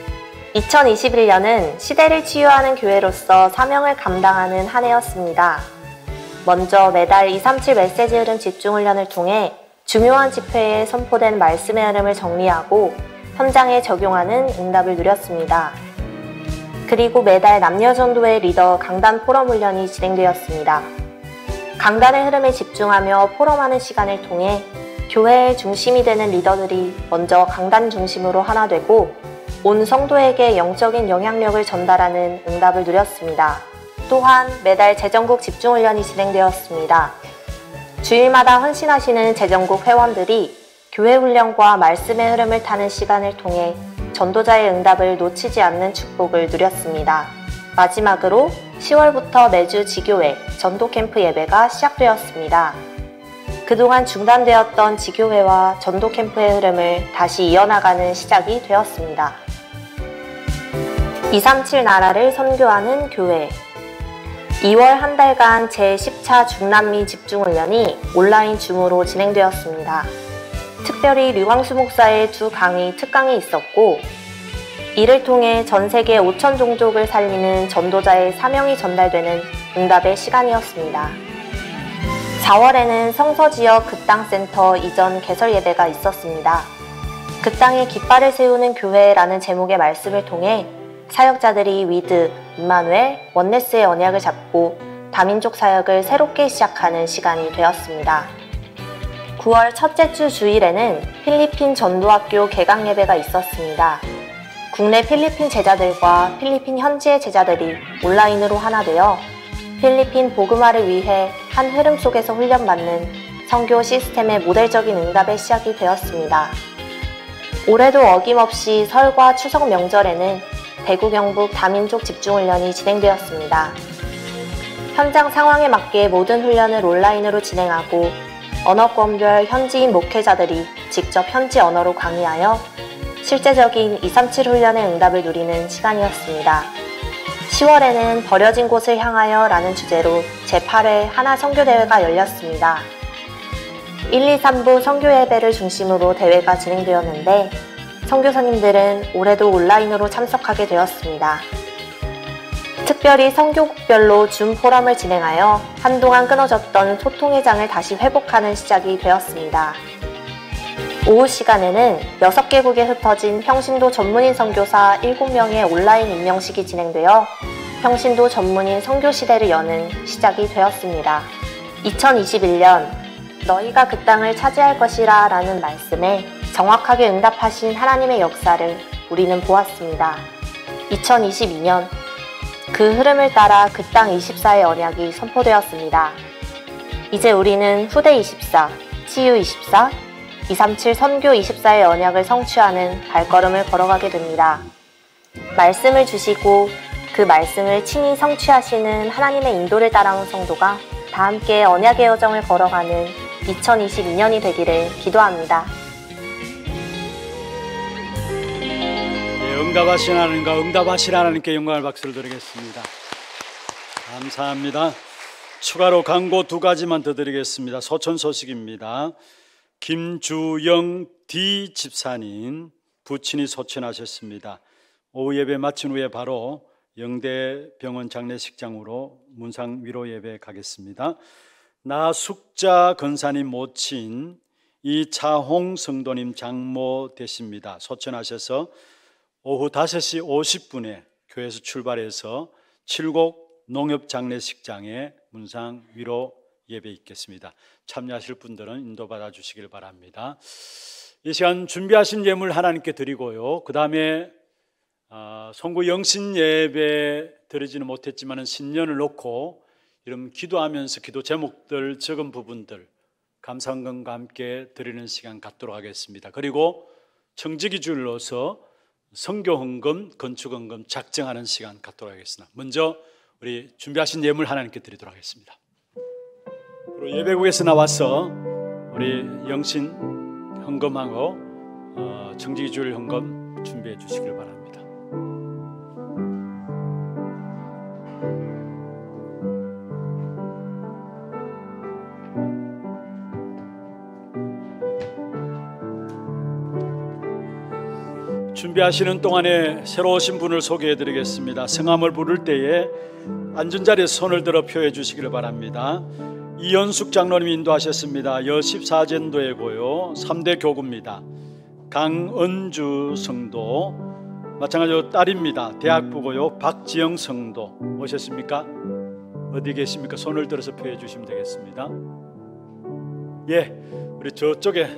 2021년은 시대를 치유하는 교회로서 사명을 감당하는 한 해였습니다. 먼저 매달 237 메시지 흐름 집중 훈련을 통해 중요한 집회에 선포된 말씀의 흐름을 정리하고 현장에 적용하는 응답을 누렸습니다. 그리고 매달 남녀전도회 리더 강단 포럼 훈련이 진행되었습니다. 강단의 흐름에 집중하며 포럼하는 시간을 통해 교회의 중심이 되는 리더들이 먼저 강단 중심으로 하나 되고 온 성도에게 영적인 영향력을 전달하는 응답을 누렸습니다. 또한 매달 재정국 집중훈련이 진행되었습니다. 주일마다 헌신하시는 재정국 회원들이 교회 훈련과 말씀의 흐름을 타는 시간을 통해 전도자의 응답을 놓치지 않는 축복을 누렸습니다. 마지막으로 10월부터 매주 지교회 전도 캠프 예배가 시작되었습니다. 그동안 중단되었던 지교회와 전도 캠프의 흐름을 다시 이어나가는 시작이 되었습니다. 237 나라를 선교하는 교회 2월 한 달간 제10차 중남미 집중훈련이 온라인 줌으로 진행되었습니다. 특별히 류광수 목사의 두 강의 특강이 있었고 이를 통해 전 세계 5천 종족을 살리는 전도자의 사명이 전달되는 응답의 시간이었습니다. 4월에는 성서지역 극당센터 이전 개설 예배가 있었습니다. 그 땅에 깃발을 세우는 교회라는 제목의 말씀을 통해 사역자들이 위드, 임마누엘, 원네스의 언약을 잡고 다민족 사역을 새롭게 시작하는 시간이 되었습니다. 9월 첫째 주 주일에는 필리핀 전도학교 개강 예배가 있었습니다. 국내 필리핀 제자들과 필리핀 현지의 제자들이 온라인으로 하나 되어 필리핀 복음화를 위해 한 흐름 속에서 훈련받는 선교 시스템의 모델적인 응답의 시작이 되었습니다. 올해도 어김없이 설과 추석 명절에는 대구 경북 다민족 집중훈련이 진행되었습니다. 현장 상황에 맞게 모든 훈련을 온라인으로 진행하고 언어권별 현지인 목회자들이 직접 현지 언어로 강의하여 실제적인 237 훈련의 응답을 누리는 시간이었습니다. 10월에는 버려진 곳을 향하여 라는 주제로 제8회 하나 선교대회가 열렸습니다. 1, 2, 3부 선교예배를 중심으로 대회가 진행되었는데 선교사님들은 올해도 온라인으로 참석하게 되었습니다. 특별히 선교국별로 줌 포럼을 진행하여 한동안 끊어졌던 소통의 장을 다시 회복하는 시작이 되었습니다. 오후 시간에는 6개국에 흩어진 평신도 전문인 선교사 7명의 온라인 임명식이 진행되어 평신도 전문인 선교 시대를 여는 시작이 되었습니다. 2021년 너희가 그 땅을 차지할 것이라 라는 말씀에 정확하게 응답하신 하나님의 역사를 우리는 보았습니다. 2022년 그 흐름을 따라 그 땅 24의 언약이 선포되었습니다. 이제 우리는 후대 24, 치유 24, 237 선교 24의 언약을 성취하는 발걸음을 걸어가게 됩니다. 말씀을 주시고 그 말씀을 친히 성취하시는 하나님의 인도를 따라온 성도가 다 함께 언약의 여정을 걸어가는 2022년이 되기를 기도합니다. 응답하신 하나님과 응답하신 하나님께 영광을 박수를 드리겠습니다. 감사합니다. 추가로 광고 2가지만 더 드리겠습니다. 소천 소식입니다. 김주영 D 집사님 부친이 소천하셨습니다. 오후 예배 마친 후에 바로 영대병원 장례식장으로 문상 위로 예배 가겠습니다. 나숙자 권사님 모친 이차홍 성도님 장모 되십니다. 소천하셔서 오후 5시 50분에 교회에서 출발해서 칠곡 농협장례식장에 문상 위로 예배 있겠습니다. 참여하실 분들은 인도받아 주시길 바랍니다. 이 시간 준비하신 예물 하나님께 드리고요. 그 다음에 송구 영신 예배 드리지는 못했지만 신년을 놓고 이런 기도하면서 기도 제목들 적은 부분들 감사헌금과 함께 드리는 시간 갖도록 하겠습니다. 그리고 청지기줄로서 선교헌금, 건축헌금 작정하는 시간 갖도록 하겠습니다. 먼저 우리 준비하신 예물 하나님께 드리도록 하겠습니다. 그리고 예배국에서 나와서 우리 영신 헌금하고 청지기줄 헌금 준비해 주시길 바랍니다. 준비하시는 동안에 새로 오신 분을 소개해 드리겠습니다. 성함을 부를 때에 앉은 자리에 손을 들어 표해 주시기를 바랍니다. 이연숙 장로님이 인도하셨습니다. 여 14전도회고요 3대 교구입니다. 강은주 성도, 마찬가지로 딸입니다. 대학부고요 박지영 성도. 오셨습니까? 어디 계십니까? 손을 들어서 표해 주시면 되겠습니다. 예, 우리 저쪽에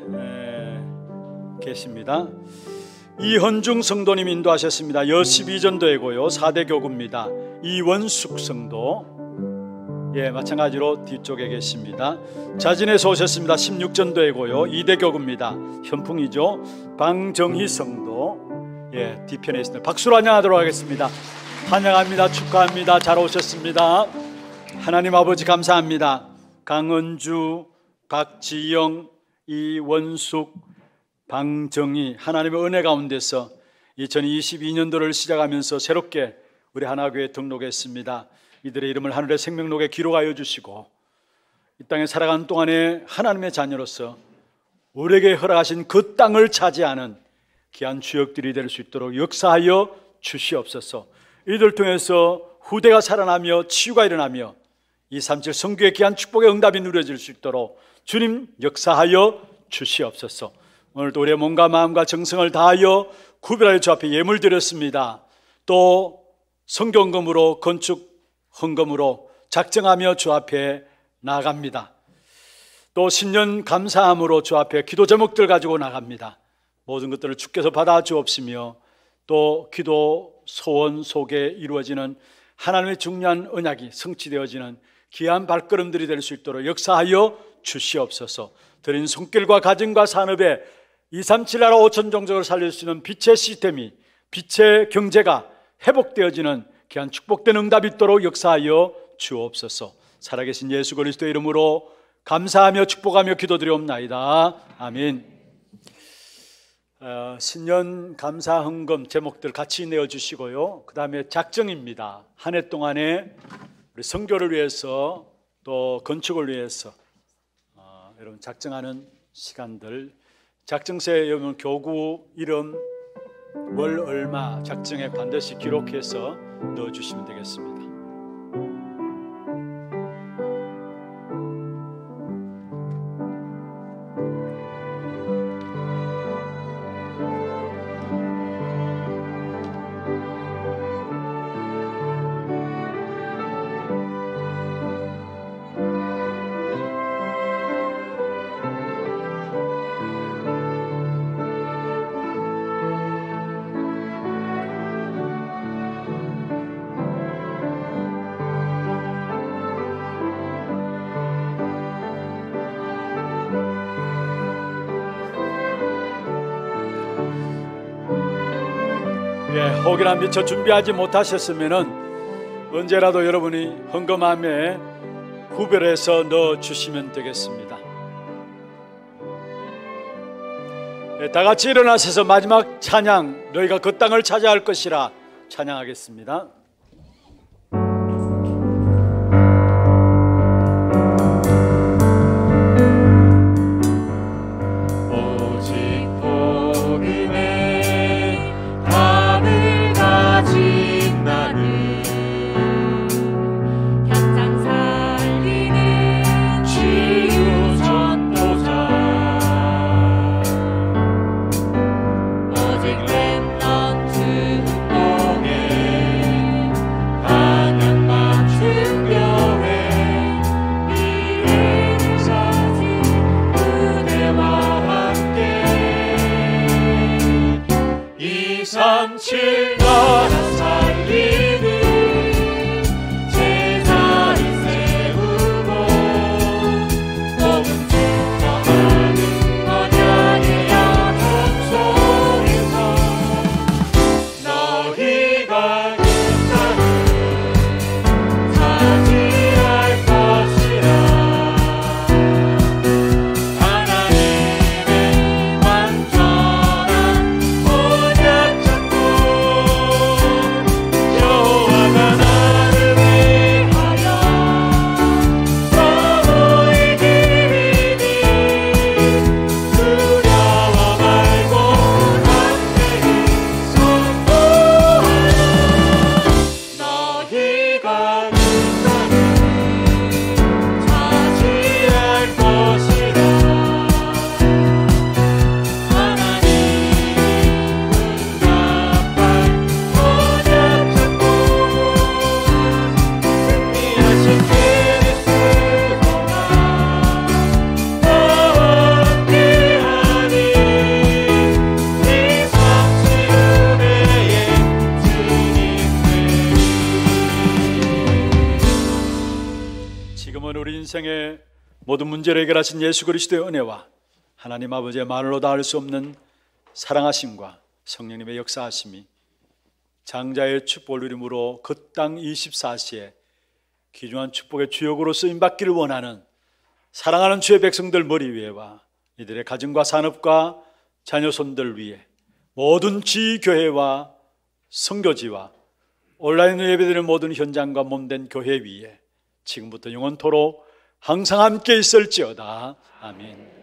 계십니다. 이헌중 성도님 인도하셨습니다. 여 12전도회고요 4대 교구입니다. 이원숙 성도, 예, 마찬가지로 뒤쪽에 계십니다. 자진에서 오셨습니다. 16전도회고요 2대 교구입니다. 현풍이죠. 방정희 성도, 예, 뒤편에 있습니다. 박수로 환영하도록 하겠습니다. 환영합니다. 축하합니다. 잘 오셨습니다. 하나님 아버지 감사합니다. 강은주, 박지영, 이원숙, 방정희, 하나님의 은혜 가운데서 2022년도를 시작하면서 새롭게 우리 하나교회에 등록했습니다. 이들의 이름을 하늘의 생명록에 기록하여 주시고 이 땅에 살아가는 동안에 하나님의 자녀로서 우리에게 허락하신 그 땅을 차지하는 귀한 주역들이 될 수 있도록 역사하여 주시옵소서. 이들 통해서 후대가 살아나며 치유가 일어나며 237 선교의 귀한 축복의 응답이 누려질 수 있도록 주님 역사하여 주시옵소서. 오늘도 우리의 몸과 마음과 정성을 다하여 구별하여 주 앞에 예물 드렸습니다. 또 성경금으로 건축 헌금으로 작정하며 주 앞에 나아갑니다. 또 신년 감사함으로 주 앞에 기도 제목들 가지고 나갑니다. 모든 것들을 주께서 받아 주옵시며 또 기도 소원 속에 이루어지는 하나님의 중요한 언약이 성취되어지는 귀한 발걸음들이 될 수 있도록 역사하여 주시옵소서. 드린 손길과 가정과 산업에 237 나라 5천 종족을 살릴 수 있는 빛의 시스템이, 빛의 경제가 회복되어지는 귀한 축복된 응답이 있도록 역사하여 주옵소서. 살아계신 예수 그리스도의 이름으로 감사하며 축복하며 기도드리옵나이다. 아멘. 신년 감사 헌금 제목들 같이 내어주시고요. 그 다음에 작정입니다. 한 해 동안에 우리 선교를 위해서 또 건축을 위해서 여러분 작정하는 시간들, 작정서에 여러분 교구 이름, 월 얼마 작정에 반드시 기록해서 넣어주시면 되겠습니다. 혹이나 미처 준비하지 못하셨으면 언제라도 여러분이 헌금함에 구별해서 넣어주시면 되겠습니다. 다 같이 일어나셔서 마지막 찬양, 너희가 그 땅을 차지할 것이라 찬양하겠습니다. 하나님의 완전한 언약 잡고 세상의 모든 문제를 해결하신 예수 그리스도의 은혜와 하나님 아버지의 말로 닿을 수 없는 사랑하심과 성령님의 역사하심이 장자의 축복을 누림으로 그 땅 24시에 귀중한 축복의 주역으로 쓰임받기를 원하는 사랑하는 주의 백성들 머리 위에와 이들의 가정과 산업과 자녀손들 위에 모든 지교회와 선교지와 온라인으로 예배드리는 모든 현장과 몸된 교회 위에 지금부터 영원토록 항상 함께 있을지어다. 아멘.